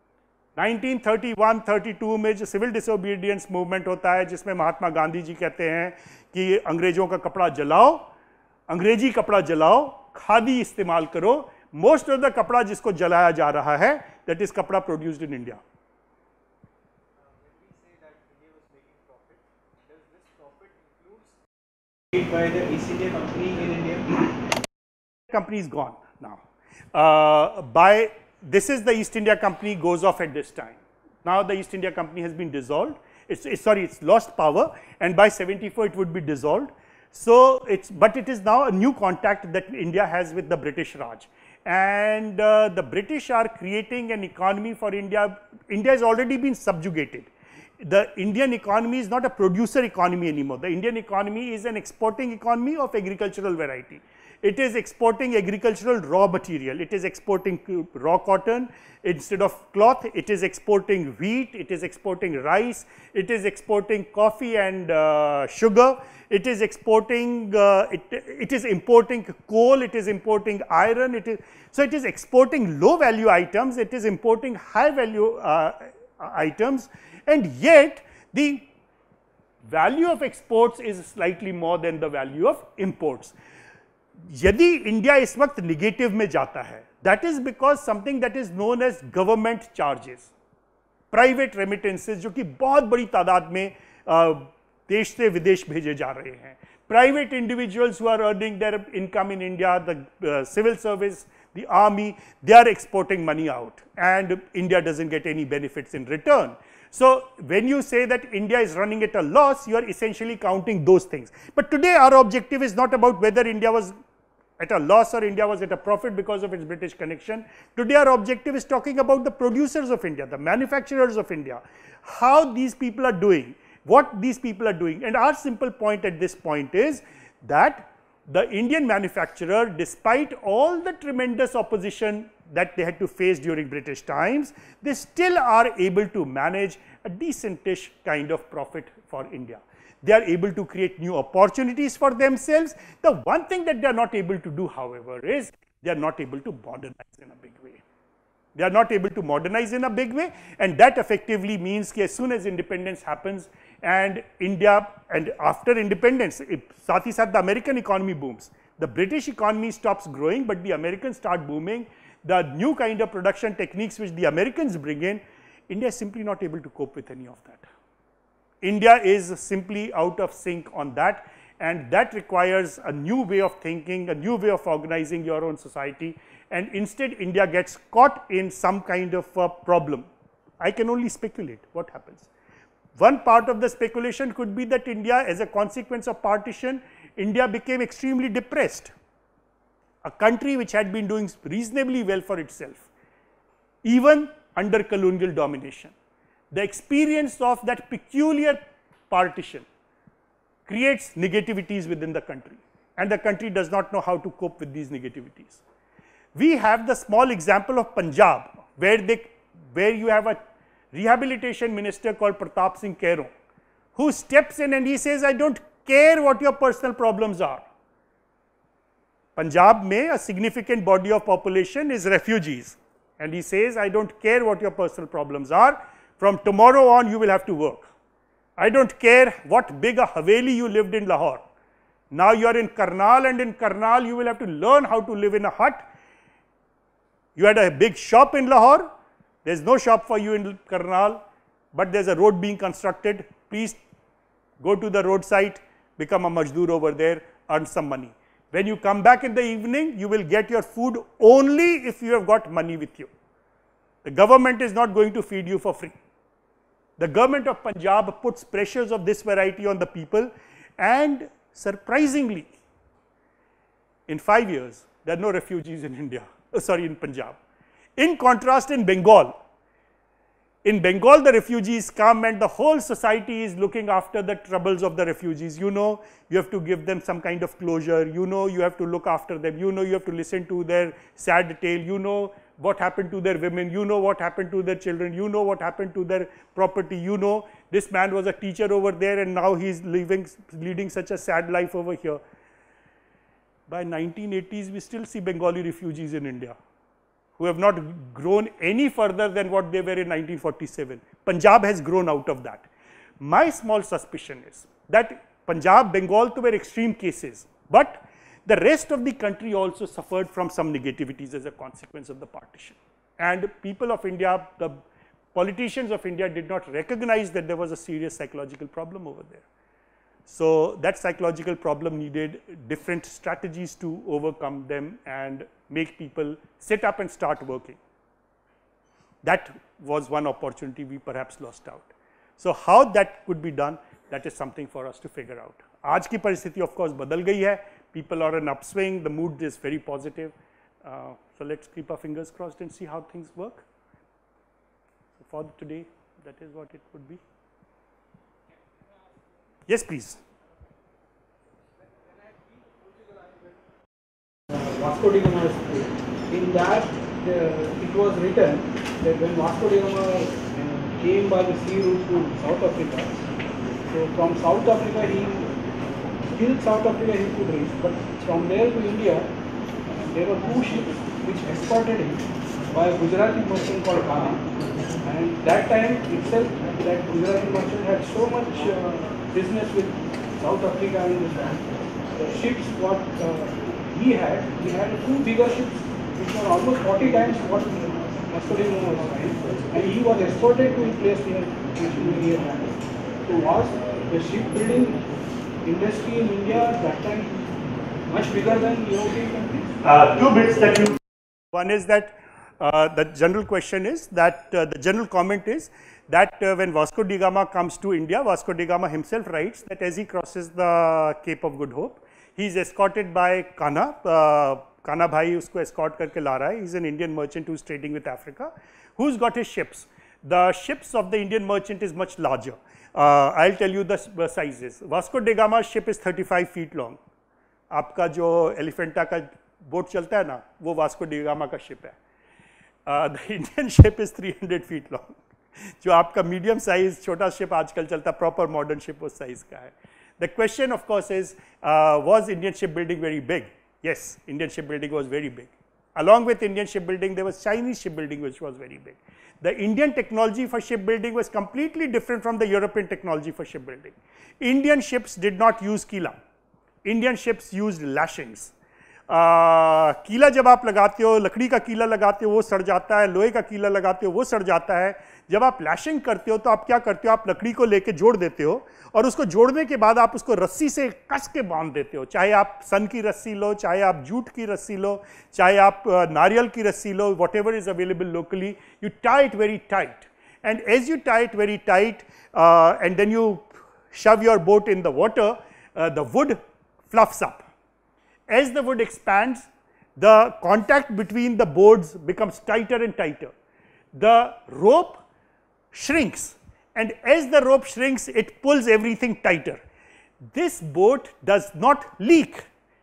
[SPEAKER 1] 1931-32 में जो civil disobedience movement होता है, जिसमें महात्मा गांधी जी कहते हैं कि अंग्रेजों का कपड़ा जलाओ, अंग्रेजी कपड़ा जलाओ, खादी इस्तेमाल करो, मोस्ट ऑफ द कपड़ा जिसको जलाया जा रहा है, दैट इज कपड़ा produced in India.
[SPEAKER 3] By the East India Company in India?
[SPEAKER 1] Company is gone now. This is the East India Company goes off at this time. Now the East India Company has been dissolved. It's lost power, and by 74 it would be dissolved. So but it is now a new contact that India has with the British Raj, and the British are creating an economy for India. India has already been subjugated. The Indian economy is not a producer economy anymore. The Indian economy is an exporting economy of agricultural variety. It is exporting agricultural raw material, it is exporting raw cotton instead of cloth, it is exporting wheat, it is exporting rice, it is exporting coffee and sugar, it is exporting, it is importing coal, it is importing iron, so it is exporting low value items, it is importing high value items, and yet the value of exports is slightly more than the value of imports. यदि India इस वक्त negative में जाता है, that is because something that is known as government charges, private remittances जो कि बहुत बड़ी तादाद में देश से विदेश भेजे जा रहे हैं. Private individuals who are earning their income in India, the civil service, the army, they are exporting money out, and India doesn't get any benefits in return. So when you say that India is running at a loss, you are essentially counting those things. But today our objective is not about whether India was at a loss or India was at a profit because of its British connection. Today our objective is talking about the producers of India, the manufacturers of India, how these people are doing, what these people are doing. And our simple point at this point is that the Indian manufacturer, despite all the tremendous opposition that they had to face during British times, they still are able to manage a decentish kind of profit for India. They are able to create new opportunities for themselves. The one thing that they are not able to do, however, is they are not able to modernize in a big way. They are not able to modernize in a big way, and that effectively means that as soon as independence happens and India, and after independence, साथ ही साथ the American economy booms. The British economy stops growing, but the Americans start booming. The new kind of production techniques which the Americans bring in, India is simply not able to cope with any of that. India is simply out of sync on that, and that requires a new way of thinking, a new way of organizing your own society, and instead India gets caught in some kind of a problem. I can only speculate what happens. One part of the speculation could be that India, as a consequence of partition, India became extremely depressed. A country which had been doing reasonably well for itself, even under colonial domination. The experience of that peculiar partition creates negativities within the country, and the country does not know how to cope with these negativities. We have the small example of Punjab, where you have a rehabilitation minister called Pratap Singh Kairó, who steps in and he says, I don't care what your personal problems are. Punjab mein a significant body of population is refugees, and he says, I don't care what your personal problems are, from tomorrow on you will have to work. I don't care what big a Haveli you lived in Lahore. Now you are in Karnal, and in Karnal you will have to learn how to live in a hut. You had a big shop in Lahore, there is no shop for you in Karnal, but there is a road being constructed. Please go to the road site, become a majdoor over there, earn some money. When you come back in the evening, you will get your food only if you have got money with you. The government is not going to feed you for free. The government of Punjab puts pressures of this variety on the people, and surprisingly, in 5 years, there are no refugees in India, in Punjab. In contrast, in Bengal, the refugees come and the whole society is looking after the troubles of the refugees. You know, you have to give them some kind of closure. You know, you have to look after them. You know, you have to listen to their sad tale. You know what happened to their women. You know what happened to their children. You know what happened to their property. You know, this man was a teacher over there and now he is leading such a sad life over here. By 1980s, we still see Bengali refugees in India who have not grown any further than what they were in 1947. Punjab has grown out of that. My small suspicion is that Punjab, Bengal were extreme cases, but the rest of the country also suffered from some negativities as a consequence of the partition. And people of India, the politicians of India did not recognize that there was a serious psychological problem over there. So that psychological problem needed different strategies to overcome them and make people sit up and start working. That was one opportunity we perhaps lost out. So how that could be done, that is something for us to figure out. आज की परिस्थिति of course बदल गई है. People are in upswing, the mood is very positive. So let's keep our fingers crossed and see how things work. So for today, that is what it would be. Yes, please.
[SPEAKER 2] Vasco da Gama school. In that, it was written that when Vasco da Gama came by the sea route to South Africa, so from South Africa till South Africa he could reach, but from there to India, there were 2 ships which escorted him by a Gujarati merchant called Kana. And that time itself, that Gujarati merchant had so much business with South Africa and this land. The ships what he had 2 bigger ships which were almost 40 times what Vasco da Gama was flying, and he was escorted to a place near which he had landed. So was the shipbuilding industry in India that time much bigger than European countries?
[SPEAKER 1] 2 bits that you. One is that the general question is that the general comment is that when Vasco da Gama comes to India, Vasco da Gama himself writes that as he crosses the Cape of Good Hope, he is escorted by Kana. Kana bhai usko escort karke la raha hai. He is an Indian merchant who is trading with Africa, who's got his ships. The ships of the Indian merchant is much larger. I'll tell you the sizes. Vasco da Gama's ship is 35 feet long. आपका जो एलिफेंटा का boat चलता है ना, वो Vasco da Gama का ship है. The Indian ship is 300 feet long. जो आपका मीडियम साइज छोटा शिप आजकल चलता प्रॉपर मॉडर्न शिप उस साइज का है. The question of course is, was Indian shipbuilding very big? Yes, Indian shipbuilding was very big. Along with Indian shipbuilding, there was Chinese shipbuilding which was very big. The Indian technology for shipbuilding was completely different from the European technology for shipbuilding. Indian ships did not use कीला. Indian ships used lashings. कीला जब आप लगाते हो, लकड़ी का कीला लगाते हो वो सड़ जाता है, लोहे का कीला लगाते हो वो सड़ जाता है. जब आप लैशिंग करते हो तो आप क्या करते हो, आप लकड़ी को लेके जोड़ देते हो और उसको जोड़ने के बाद आप उसको रस्सी से कस के बांध देते हो. चाहे आप सन की रस्सी लो, चाहे आप जूट की रस्सी लो, चाहे आप नारियल की रस्सी लो, whatever is available locally, you tie it very tight. And as you tie it very tight and then you shove your boat in the water, the wood fluffs up. As the wood expands, the contact between the boards becomes tighter and tighter. The rope shrinks, and as the rope shrinks, it pulls everything tighter. This boat does not leak.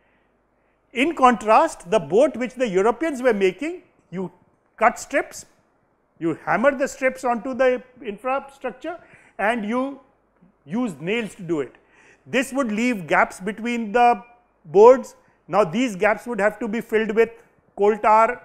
[SPEAKER 1] In contrast, the boat which the Europeans were making, you cut strips, you hammer the strips onto the infrastructure, and you use nails to do it. This would leave gaps between the boards, Now these gaps would have to be filled with coal tar,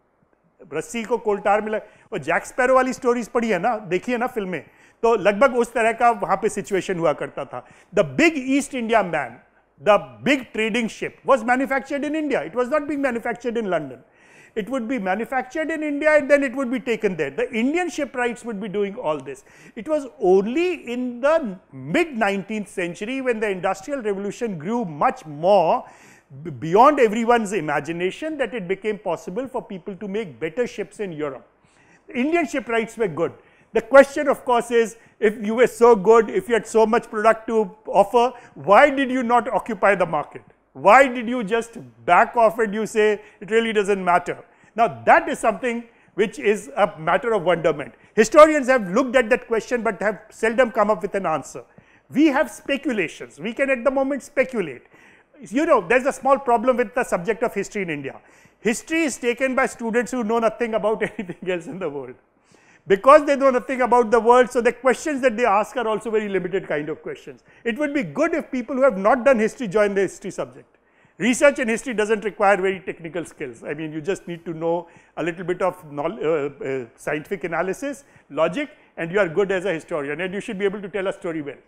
[SPEAKER 1] रस्सी को कोल टार मिला, और Jack sparrow वाली stories पढ़ी है ना, देखी है ना फिल्में, तो लगभग उस तरह का वहां पे सिचुएशन हुआ करता था. The big East India man, the big trading ship was manufactured in India. It was not being manufactured in London. It would be manufactured in India and then it would be taken there. The Indian shipwrights would be doing all this. It was only in the mid 19th century when the Industrial Revolution grew much more beyond everyone's imagination that it became possible for people to make better ships in Europe. The Indian shipwrights were good. The question of course is, if you were so good, if you had so much product to offer, why did you not occupy the market? Why did you just back off and you say it really doesn't matter? Now that is something which is a matter of wonderment. Historians have looked at that question but have seldom come up with an answer. We have speculations. We can at the moment speculate. You know, there's a small problem with the subject of history in India. History is taken by students who know nothing about anything else in the world. Because they know nothing about the world, so the questions that they ask are also very limited kind of questions. It would be good if people who have not done history join the history subject. Research in history doesn't require very technical skills. I mean, you just need to know a little bit of scientific analysis, logic, and you are good as a historian, and you should be able to tell a story well.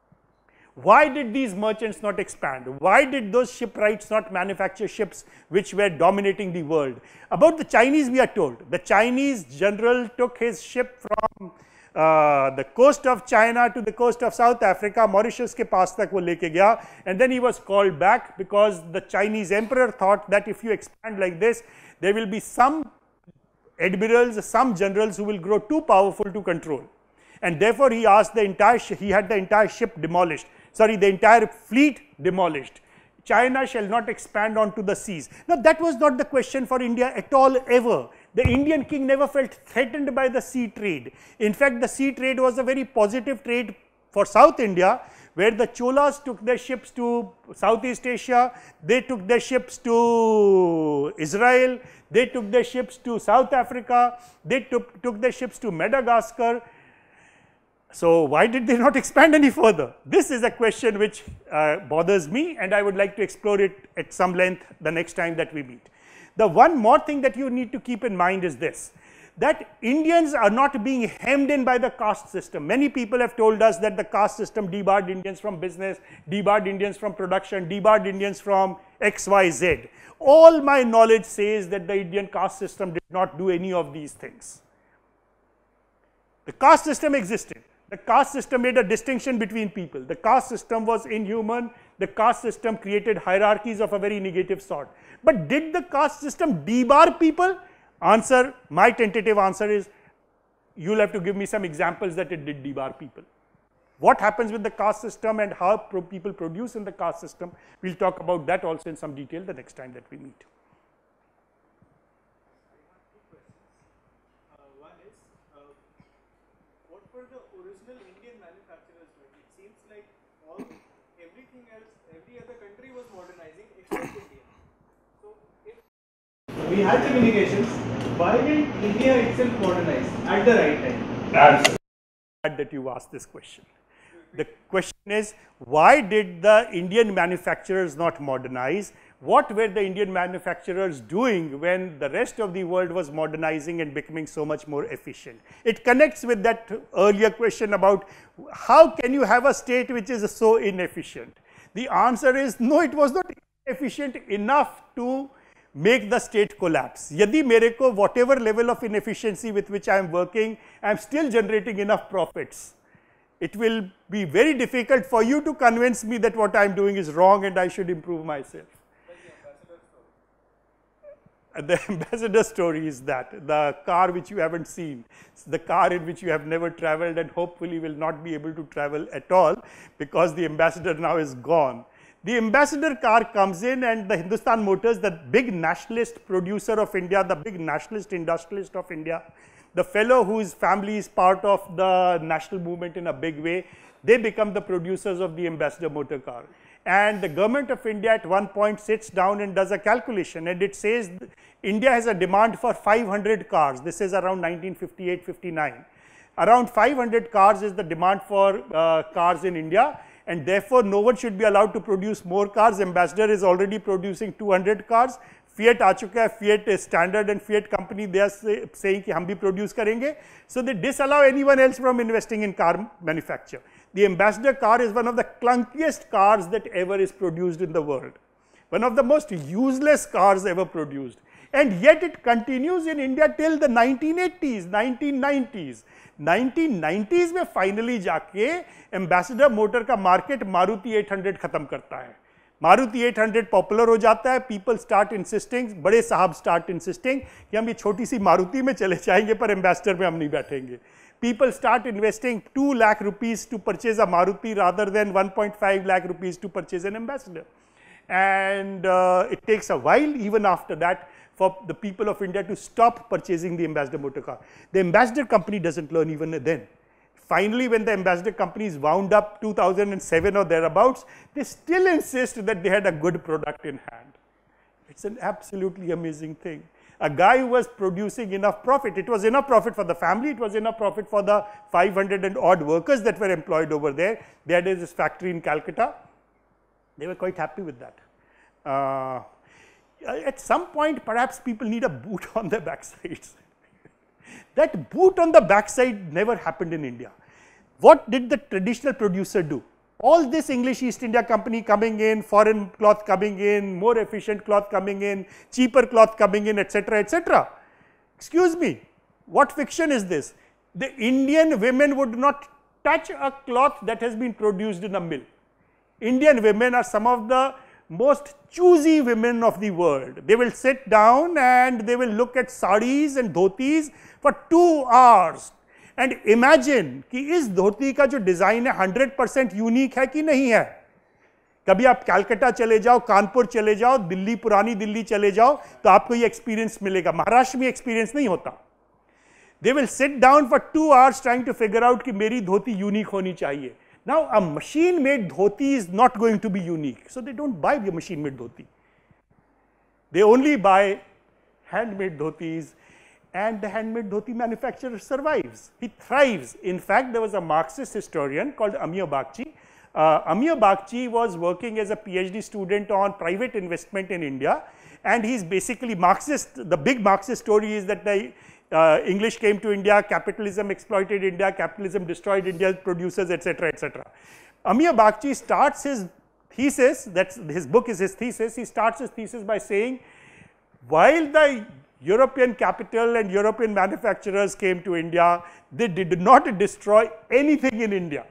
[SPEAKER 1] Why did these merchants not expand? Why did those shipwrights not manufacture ships which were dominating the world? About the Chinese we are told. The Chinese general took his ship from the coast of China to the coast of South Africa, Mauritius ke paas tak wo leke gaya, and then he was called back because the Chinese emperor thought that if you expand like this, there will be some admirals, some generals who will grow too powerful to control. And therefore he asked the entire, he had the entire ship demolished. Sorry, the entire fleet demolished. China shall not expand onto the seas. Now that was not the question for India at all ever. The Indian king never felt threatened by the sea trade. In fact, the sea trade was a very positive trade for South India, where the Cholas took their ships to Southeast Asia, they took their ships to Israel, they took their ships to South Africa, they took their ships to Madagascar. So why did they not expand any further? This is a question which bothers me, and I would like to explore it at some length the next time that we meet. The one more thing that you need to keep in mind is this, that Indians are not being hemmed in by the caste system. Many people have told us that the caste system debarred Indians from business, debarred Indians from production, debarred Indians from XYZ. All my knowledge says that the Indian caste system did not do any of these things. The caste system existed. The caste system made a distinction between people. The caste system was inhuman. The caste system created hierarchies of a very negative sort. But did the caste system debar people? Answer, my tentative answer is, you'll have to give me some examples that it did debar people. What happens with the caste system and how people produce in the caste system, we'll talk about that also in some detail the next time that we meet.
[SPEAKER 2] We had communications. Why didn't India itself modernize at the right time?
[SPEAKER 1] I'm so glad that you asked this question. The question is, why did the Indian manufacturers not modernize? What were the Indian manufacturers doing when the rest of the world was modernizing and becoming so much more efficient? It connects with that earlier question about how can you have a state which is so inefficient? The answer is no, it was not efficient enough to make the state collapse. Yadi mere ko whatever level of inefficiency with which I am working, I am still generating enough profits. It will be very difficult for you to convince me that what I am doing is wrong and I should improve myself. The ambassador story is that, the car which you haven't seen, the car in which you have never traveled and hopefully will not be able to travel at all because the ambassador now is gone. The ambassador car comes in and the Hindustan Motors, the big nationalist producer of India, the big nationalist industrialist of India, the fellow whose family is part of the national movement in a big way, they become the producers of the ambassador motor car. And the government of India at one point sits down and does a calculation, and it says India has a demand for 500 cars. This is around 1958-59. Around 500 cars is the demand for cars in India. and therefore no one should be allowed to produce more cars. Ambassador is already producing 200 cars. Fiat aa chuka hai, Fiat is standard and Fiat company, they are saying ki hum bhi produce karenge. So they disallow anyone else from investing in car manufacture. The Ambassador car is one of the clunkiest cars that ever is produced in the world. One of the most useless cars ever produced. And yet it continues in India till the 1980s, 1990s. 1990s में finally जाके Ambassador motor का market Maruti 800 खत्म करता है. Maruti 800 popular हो जाता है, people start insisting, बड़े साहब स्टार्ट इंसिस्टिंग कि हम ये छोटी सी मारुति में चले जाएंगे पर एम्बेसडर में हम नहीं बैठेंगे. People start investing 2 lakh rupees to purchase a Maruti rather than 1.5 lakh rupees to purchase an Ambassador. And it takes a while even after that for the people of India to stop purchasing the Ambassador motor car. The Ambassador company doesn't learn even then. Finally, when the Ambassador company is wound up 2007 or thereabouts, they still insist that they had a good product in hand. It's an absolutely amazing thing. A guy who was producing enough profit, it was enough profit for the family, it was enough profit for the 500 and odd workers that were employed over there. They had this factory in Calcutta. They were quite happy with that. At some point, perhaps people need a boot on their backsides. That boot on the backside never happened in India. What did the traditional producer do? All this English East India Company coming in, foreign cloth coming in, more efficient cloth coming in, cheaper cloth coming in, etc., etc. Excuse me, what fiction is this? The Indian women would not touch a cloth that has been produced in a mill. Indian women are some of the most choosy women of the world. They will sit down and they will look at saris and dhotis for 2 hours. And imagine कि इस धोती का जो design है 100% unique है कि नहीं है. कभी आप कलकत्ता चले जाओ, कानपुर चले जाओ, दिल्ली, पुरानी दिल्ली चले जाओ तो आपको ये एक्सपीरियंस मिलेगा. महाराष्ट्र में एक्सपीरियंस नहीं होता. They will sit down for 2 hours trying to figure out कि मेरी धोती यूनिक होनी चाहिए. Now a machine made dhoti is not going to be unique, so they don't buy the machine made dhoti. They only buy handmade dhotis, and the handmade dhoti manufacturer survives. He thrives. In fact, there was a Marxist historian called Amir Bagchi. Amir Bagchi was working as a PhD student on private investment in India, and he's basically Marxist. The big Marxist story is that the English came to India, capitalism exploited India, capitalism destroyed India's producers, etc., etc. Amir Bagchi starts his thesis, that's his book is his thesis, he starts his thesis by saying, while the European capital and European manufacturers came to India, they did not destroy anything in India.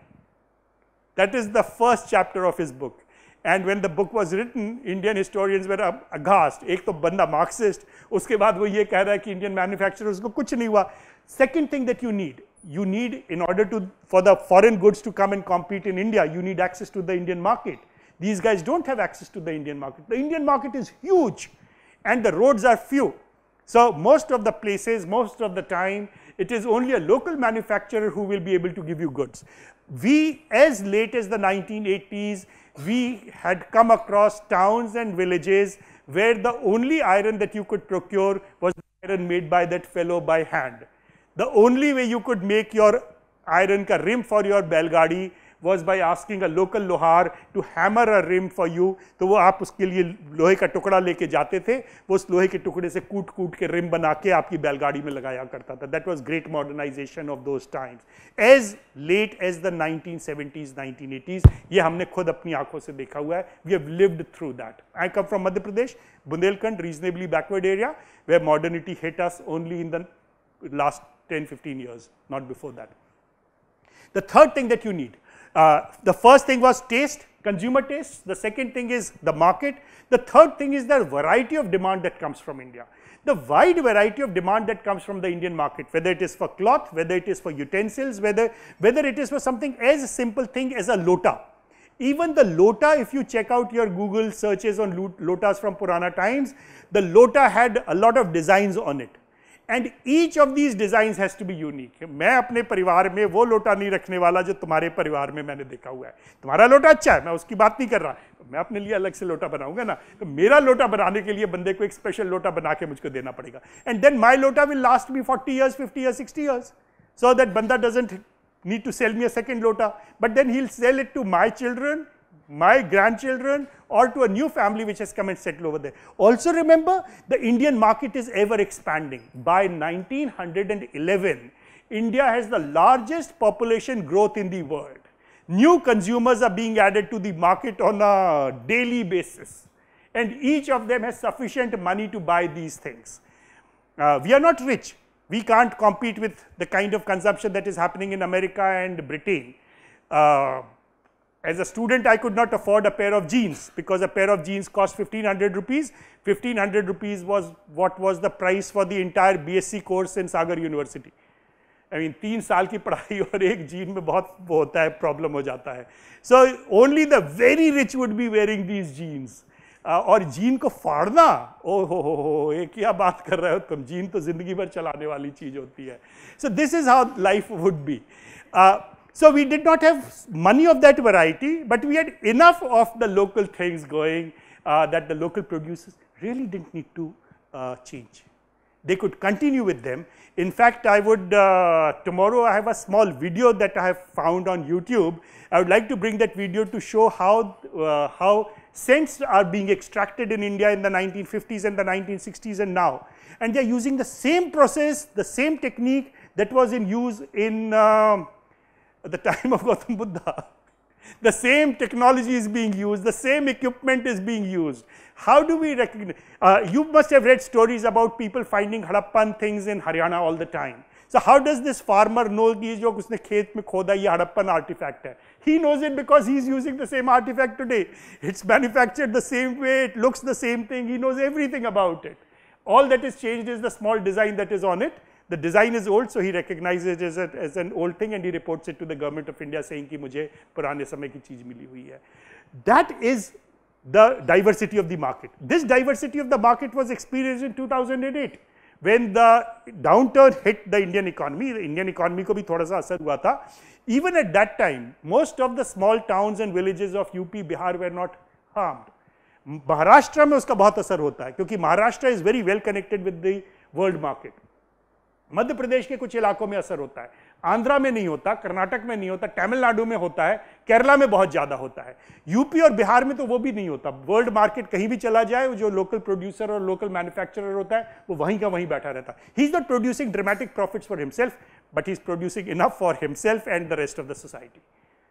[SPEAKER 1] That is the first chapter of his book. And when the book was written, Indian historians were aghast. एक तो बंदा Marxist, उसके बाद वो ये कह रहा है कि Indian manufacturers को कुछ नहीं हुआ. Second thing that you need in order to, for the foreign goods to come and compete in India, you need access to the Indian market. These guys don't have access to the Indian market. The Indian market is huge and the roads are few. So most of the places, most of the time, it is only a local manufacturer who will be able to give you goods. We, as late as the 1980s, we had come across towns and villages where the only iron that you could procure was iron made by that fellow by hand. The only way you could make your iron ka rim for your बैलगाड़ी was by asking a local लोहार to hammer a rim for you. तो वो आप उसके लिए लोहे का टुकड़ा लेके जाते थे, वो उस लोहे के टुकड़े से कूट के रिम बना के आपकी बैलगाड़ी में लगाया करता था. That was great modernization of those times. As late as the 1970s, 1980s, ये हमने खुद अपनी आंखों से देखा हुआ है. We have lived through that. I come from Madhya Pradesh, Bundelkhand, reasonably backward area, where modernity hit us only in the last 10-15 years, not before that. The third thing that you need, the first thing was taste, consumer taste. The second thing is the market. The third thing is the variety of demand that comes from India. The wide variety of demand that comes from the Indian market, whether it is for cloth, whether it is for utensils, whether it is for something as a simple thing as a lota. Even the lota, if you check out your Google searches on lotas from Purana times, the lota had a lot of designs on it. And each of these designs has to be unique. मैं अपने परिवार में वो लोटा नहीं रखने वाला जो तुम्हारे परिवार में मैंने देखा हुआ है. तुम्हारा लोटा अच्छा है, मैं उसकी बात नहीं कर रहा. मैं अपने लिए अलग से लोटा बनाऊंगा ना. तो मेरा लोटा बनाने के लिए बंदे को एक स्पेशल लोटा बना के मुझको देना पड़ेगा. And then my lota will last me 40 years, 50 years, 60 years. So that banda doesn't need to sell me a second lota, but then he'll sell it to my children, my grandchildren, or to a new family which has come and settled over there. Also remember, the Indian market is ever expanding. By 1911, India has the largest population growth in the world. New consumers are being added to the market on a daily basis, and each of them has sufficient money to buy these things. We are not rich. We can't compete with the kind of consumption that is happening in America and Britain. As a student, I could not afford a pair of jeans because a pair of jeans cost 1500 rupees. 1500 rupees was what was the price for the entire BSc course in Sagar University. I mean, 3 साल की पढ़ाई और एक gene में बहुत वो होता है, प्रॉब्लम हो जाता है. So only the very rich would be wearing these jeans. और जीन को फाड़ना, ओ हो, ये क्या बात कर रहे हो तुम, जीन तो जिंदगी भर चलाने वाली चीज होती है. So this is how life would be. So we did not have money of that variety, but we had enough of the local things going that the local producers really didn't need to change. They could continue with them. In fact, I would, tomorrow I have a small video that I have found on YouTube. I would like to bring that video to show how scents are being extracted in India in the 1950s and the 1960s and now. And they are using the same process, the same technique that was in use in at the time of Gautam Buddha. The same technology is being used, the same equipment is being used. How do we recognize? You must have read stories about people finding Harappan things in Haryana all the time. So how does this farmer know कि जो उसने खेत में खोदा ये Harappan artifact है? He knows it because he is using the same artifact today. It's manufactured the same way, it looks the same thing, he knows everything about it. All that is changed is the small design that is on it. The design is old, so he recognizes it as an old thing and he reports it to the government of India saying कि मुझे पुराने समय की चीज मिली हुई है. That is the diversity of the market. This diversity of the market was experienced in 2008 when the downturn hit the Indian economy. The Indian economy को भी थोड़ा सा असर हुआ था. Even at that time, most of the small towns and villages of UP, Bihar were not harmed. Maharashtra में उसका बहुत असर होता है क्योंकि Maharashtra is very well connected with the world market. Madhya Pradesh के कुछ इलाकों में असर होता है, आंध्रा में नहीं होता, कर्नाटक में नहीं होता, तमिलनाडु में होता है, केरला में बहुत ज्यादा होता है. यूपी और बिहार में तो वो भी नहीं होता. वर्ल्ड मार्केट कहीं भी चला जाए, जो लोकल प्रोड्यूसर और लोकल मैन्युफैक्चरर होता है वो वहीं का वहीं बैठा रहता है. He is not producing dramatic profits for himself, but he is producing enough for himself and the rest of the society.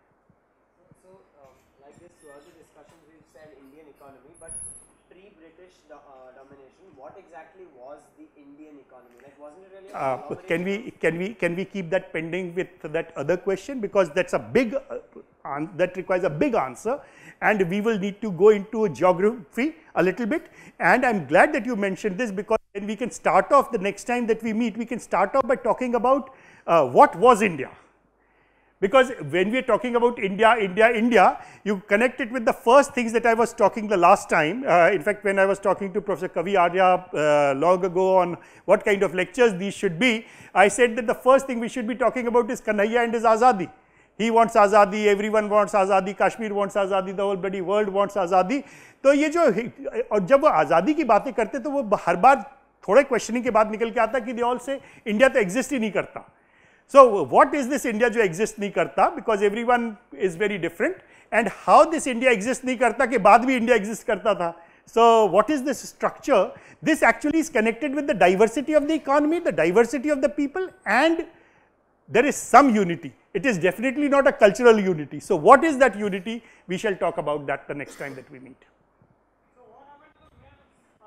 [SPEAKER 3] Like this throughout the discussion we've said Indian economy, but pre-British domination, what exactly was the Indian economy? Like, wasn't it really a
[SPEAKER 1] can we keep that pending with that other question, because that's a big that requires a big answer, and we will need to go into geography a little bit. And I'm glad that you mentioned this, because then we can start off the next time that we meet, we can start off by talking about what was India. Because when we are talking about India, you connect it with the first things that I was talking the last time. In fact, when I was talking to Professor Kavi Arya long ago on what kind of lectures these should be, I said that the first thing we should be talking about is Kanhaiya and his Azadi. He wants Azadi, everyone wants Azadi, Kashmir wants Azadi, the whole bloody world wants Azadi. तो ये जो, और जब वो आज़ादी की बातें करते तो वो हर बार थोड़े क्वेश्चनिंग के बाद निकल के आता कि दे ऑल से इंडिया तो एग्जिस्ट ही नहीं करता. So what is this India जो exist नहीं करता, because everyone is very different, and how this India exist नहीं करता के बाद भी India exist करता था. So what is this structure? This actually is connected with the diversity of the economy, the diversity of the people, and there is some unity. It is definitely not a cultural unity. So what is that unity? We shall talk about that the next time that we meet.
[SPEAKER 2] So what happened to the mills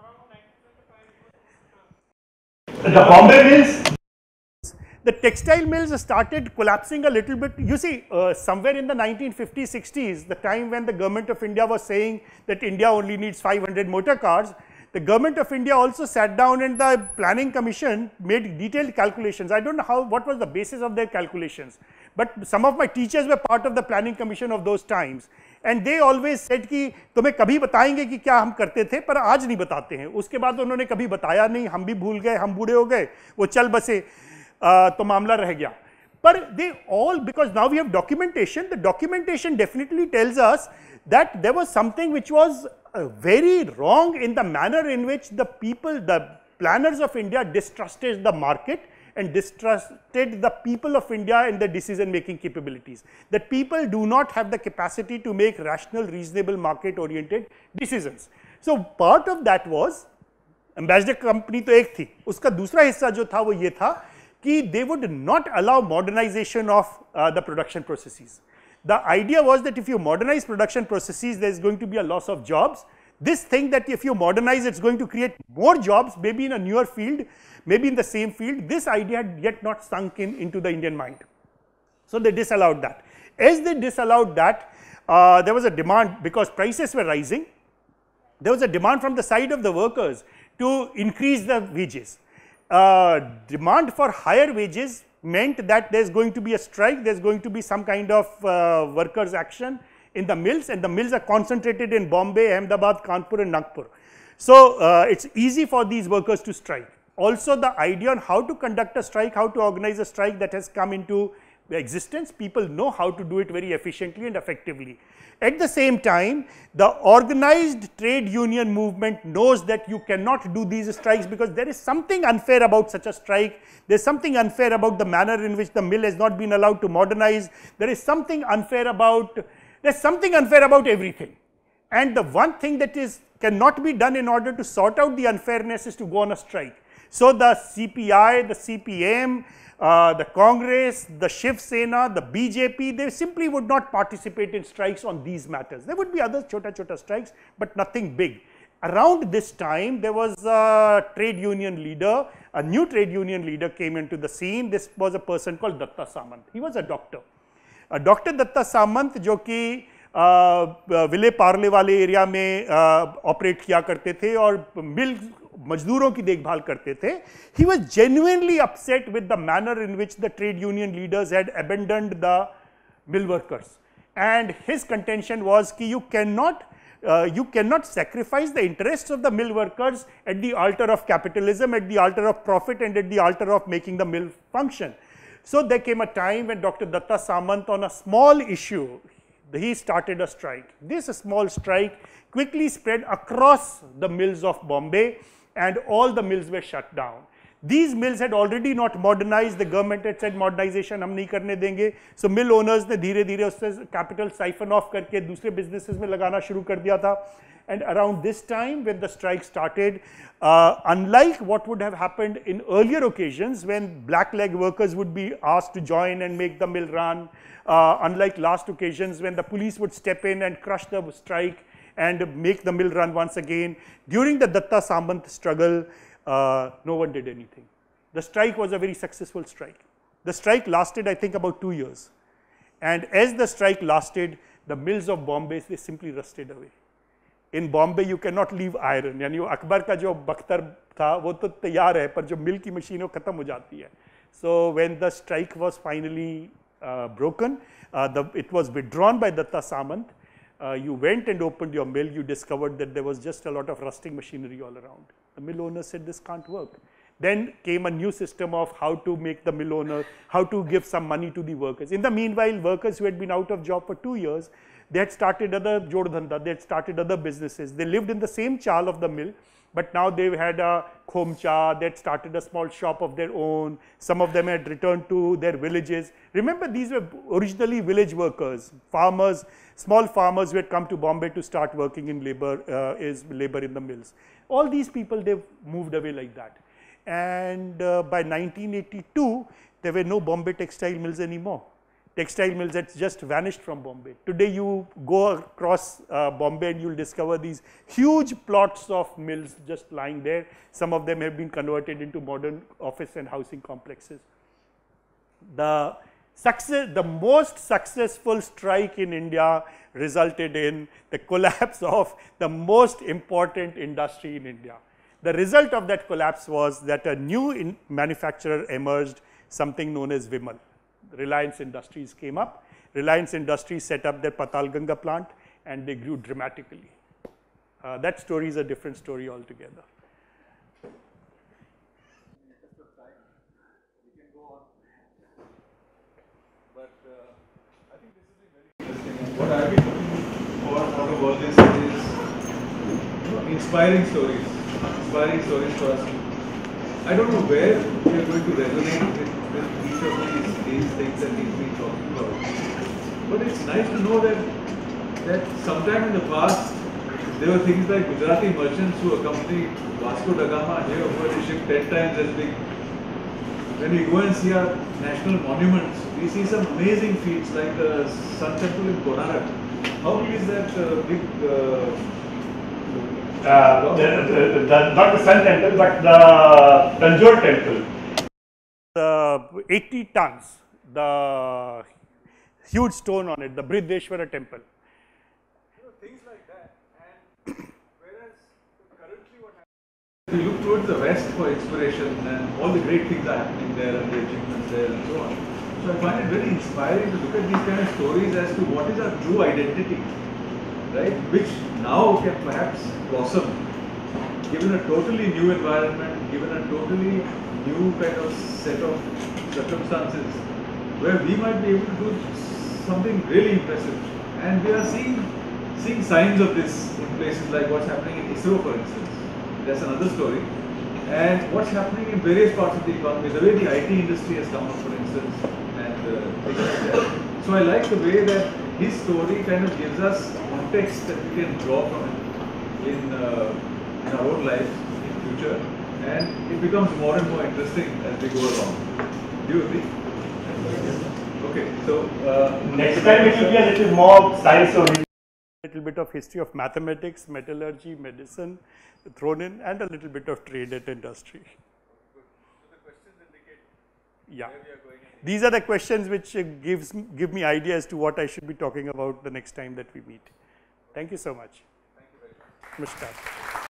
[SPEAKER 2] around 1925?
[SPEAKER 1] The Bombay mills. The textile mills started collapsing a little bit. You see, somewhere in the 1950s, 60s, the time when the government of India was saying that India only needs 500 motor cars, the government of India also sat down and the planning commission made detailed calculations. I don't know what was the basis of their calculations, but some of my teachers were part of the planning commission of those times. And they always said कि तुम्हें कभी बताएंगे कि क्या हम करते थे, पर आज नहीं बताते हैं. उसके बाद उन्होंने कभी बताया नहीं, हम भी भूल गए, हम बूढ़े हो गए, वो चल बसे. तो मामला रह गया. पर they all, because now we have documentation, the documentation definitely tells us that there was something which was very wrong in the manner in which the people, the planners of India distrusted the market, and distrusted the people of India and the decision making capabilities. That people do not have the capacity to make rational, reasonable, market oriented decisions. So part of that was, ambassador company तो एक थी, उसका दूसरा हिस्सा जो था वो ये था कि they would not allow modernization of the production processes. The idea was that if you modernize production processes, there is going to be a loss of jobs. This thing that if you modernize, it's going to create more jobs, maybe in a newer field, maybe in the same field. This idea had yet not sunk into the Indian mind. So they disallowed that. As they disallowed that, there was a demand, because prices were rising, there was a demand from the side of the workers to increase the wages. Demand for higher wages meant that there is going to be a strike, there is going to be some kind of workers' action in the mills, and the mills are concentrated in Bombay, Ahmedabad, Kanpur and Nagpur. So it's easy for these workers to strike. Also the idea on how to conduct a strike, how to organize a strike, that has come into existence. People know how to do it very efficiently and effectively. At the same time, the organized trade union movement knows that you cannot do these strikes because there is something unfair about such a strike. There is something unfair about the manner in which the mill has not been allowed to modernize. There is something unfair about everything. And the one thing that cannot be done in order to sort out the unfairness is to go on a strike. So the CPI, the CPM, the Congress, the Shiv Sena, the BJP, they simply would not participate in strikes on these matters. There would be other chota strikes, but nothing big. Around this time, there was a trade union leader, a new trade union leader came into the scene. This was a person called Datta Samant. He was a doctor. Doctor Datta Samant जो कि विले पार्ले वाले area में operate किया करते थे और मिल मजदूरों की देखभाल करते थे. He was genuinely upset with the manner in which the trade union leaders had abandoned the mill workers, and his contention was कि you cannot sacrifice the interests of the mill workers at the altar of capitalism, at the altar of profit and at the altar of making the mill function. So there came a time when Dr. Datta Samant, on a small issue, he started a strike. This small strike quickly spread across the mills of Bombay, and all the mills were shut down. These mills had already not modernized. The government had said modernization हम नहीं करने देंगे. So mill owners ने धीरे धीरे उससे capital siphon off करके दूसरे businesses में लगाना शुरू कर दिया था. And around this time, when the strike started, unlike what would have happened in earlier occasions when black leg workers would be asked to join and make the mill run, unlike last occasions when the police would step in and crush the strike and make the mill run once again, during the Datta Samant struggle, no one did anything. The strike was a very successful strike. The strike lasted, I think, about 2 years. And as the strike lasted, the mills of Bombay, they simply rusted away. In Bombay, you cannot leave iron. यानी वो अकबर का जो बख्तर था वो तो तैयार है, पर जो मिल की मशीन वो खत्म हो जाती है. So when the strike was finally broken, it was withdrawn by Datta Samant. You went and opened your mill, you discovered that there was just a lot of rusting machinery all around. The mill owner said this can't work. Then came a new system of how to make the mill owner, how to give some money to the workers. In the meanwhile, workers who had been out of job for 2 years, they had started other jodhanda, they had started other businesses. They lived in the same chawl of the mill, but now they had a khomcha, they had started a small shop of their own. Some of them had returned to their villages. Remember, these were originally village workers, farmers, small farmers who had come to Bombay to start working in labor in the mills. All these people, they moved away like that. And by 1982, there were no Bombay textile mills anymore. Textile mills had just vanished from Bombay. Today you go across Bombay and you will discover these huge plots of mills just lying there. Some of them have been converted into modern office and housing complexes. The most successful strike in India resulted in the collapse of the most important industry in India. The result of that collapse was that a new manufacturer emerged, something known as Vimal. Reliance Industries came up. Reliance Industries set up their Patalganga plant and they grew dramatically. That story is a different story altogether.
[SPEAKER 2] What I've been looking for out of all this is inspiring stories for us
[SPEAKER 4] I don't know where we are going to resonate with each of these things that he's been talking about. But it's nice to know that sometime in the past, there were things like Gujarati merchants who accompanied Vasco da Gama here over a ship 10 times as big. When we go and see our national monuments, we see some amazing feats like the Sun Temple in Konark. How big is that big?
[SPEAKER 1] Not the Sun Temple, but the Tanjore Temple. 80 tons, the huge stone on it, the Brihdeshwara Temple.
[SPEAKER 4] Things like that. And whereas currently what happens, we look towards the West for inspiration and all the great things are happening there and the achievements there and so on. So I find it very inspiring to look at these kind of stories as to what is our true identity, right? Which now can perhaps blossom, given a totally new environment, given a totally new kind of set of circumstances, where we might be able to do something really impressive. And we are seeing signs of this in places like what's happening in ISRO, for instance. That's another story. And what's happening in various parts of the economy, the way the IT industry has come up, for instance, and things like that. So I like the way that his story kind of gives us context that we can draw from it in our own lives in future, and it becomes more and more interesting as we go along. Do you agree? Okay, so
[SPEAKER 1] next time it will be a little more science oriented. A little bit of history of mathematics, metallurgy, medicine thrown in, and a little bit of trade and industry.
[SPEAKER 4] So the questions indicate
[SPEAKER 1] yeah.
[SPEAKER 4] where we are going.
[SPEAKER 1] These are the questions which give me idea as to what I should be talking about the next time that we meet. Thank you so much.
[SPEAKER 4] Thank you very much.
[SPEAKER 1] Namaskar.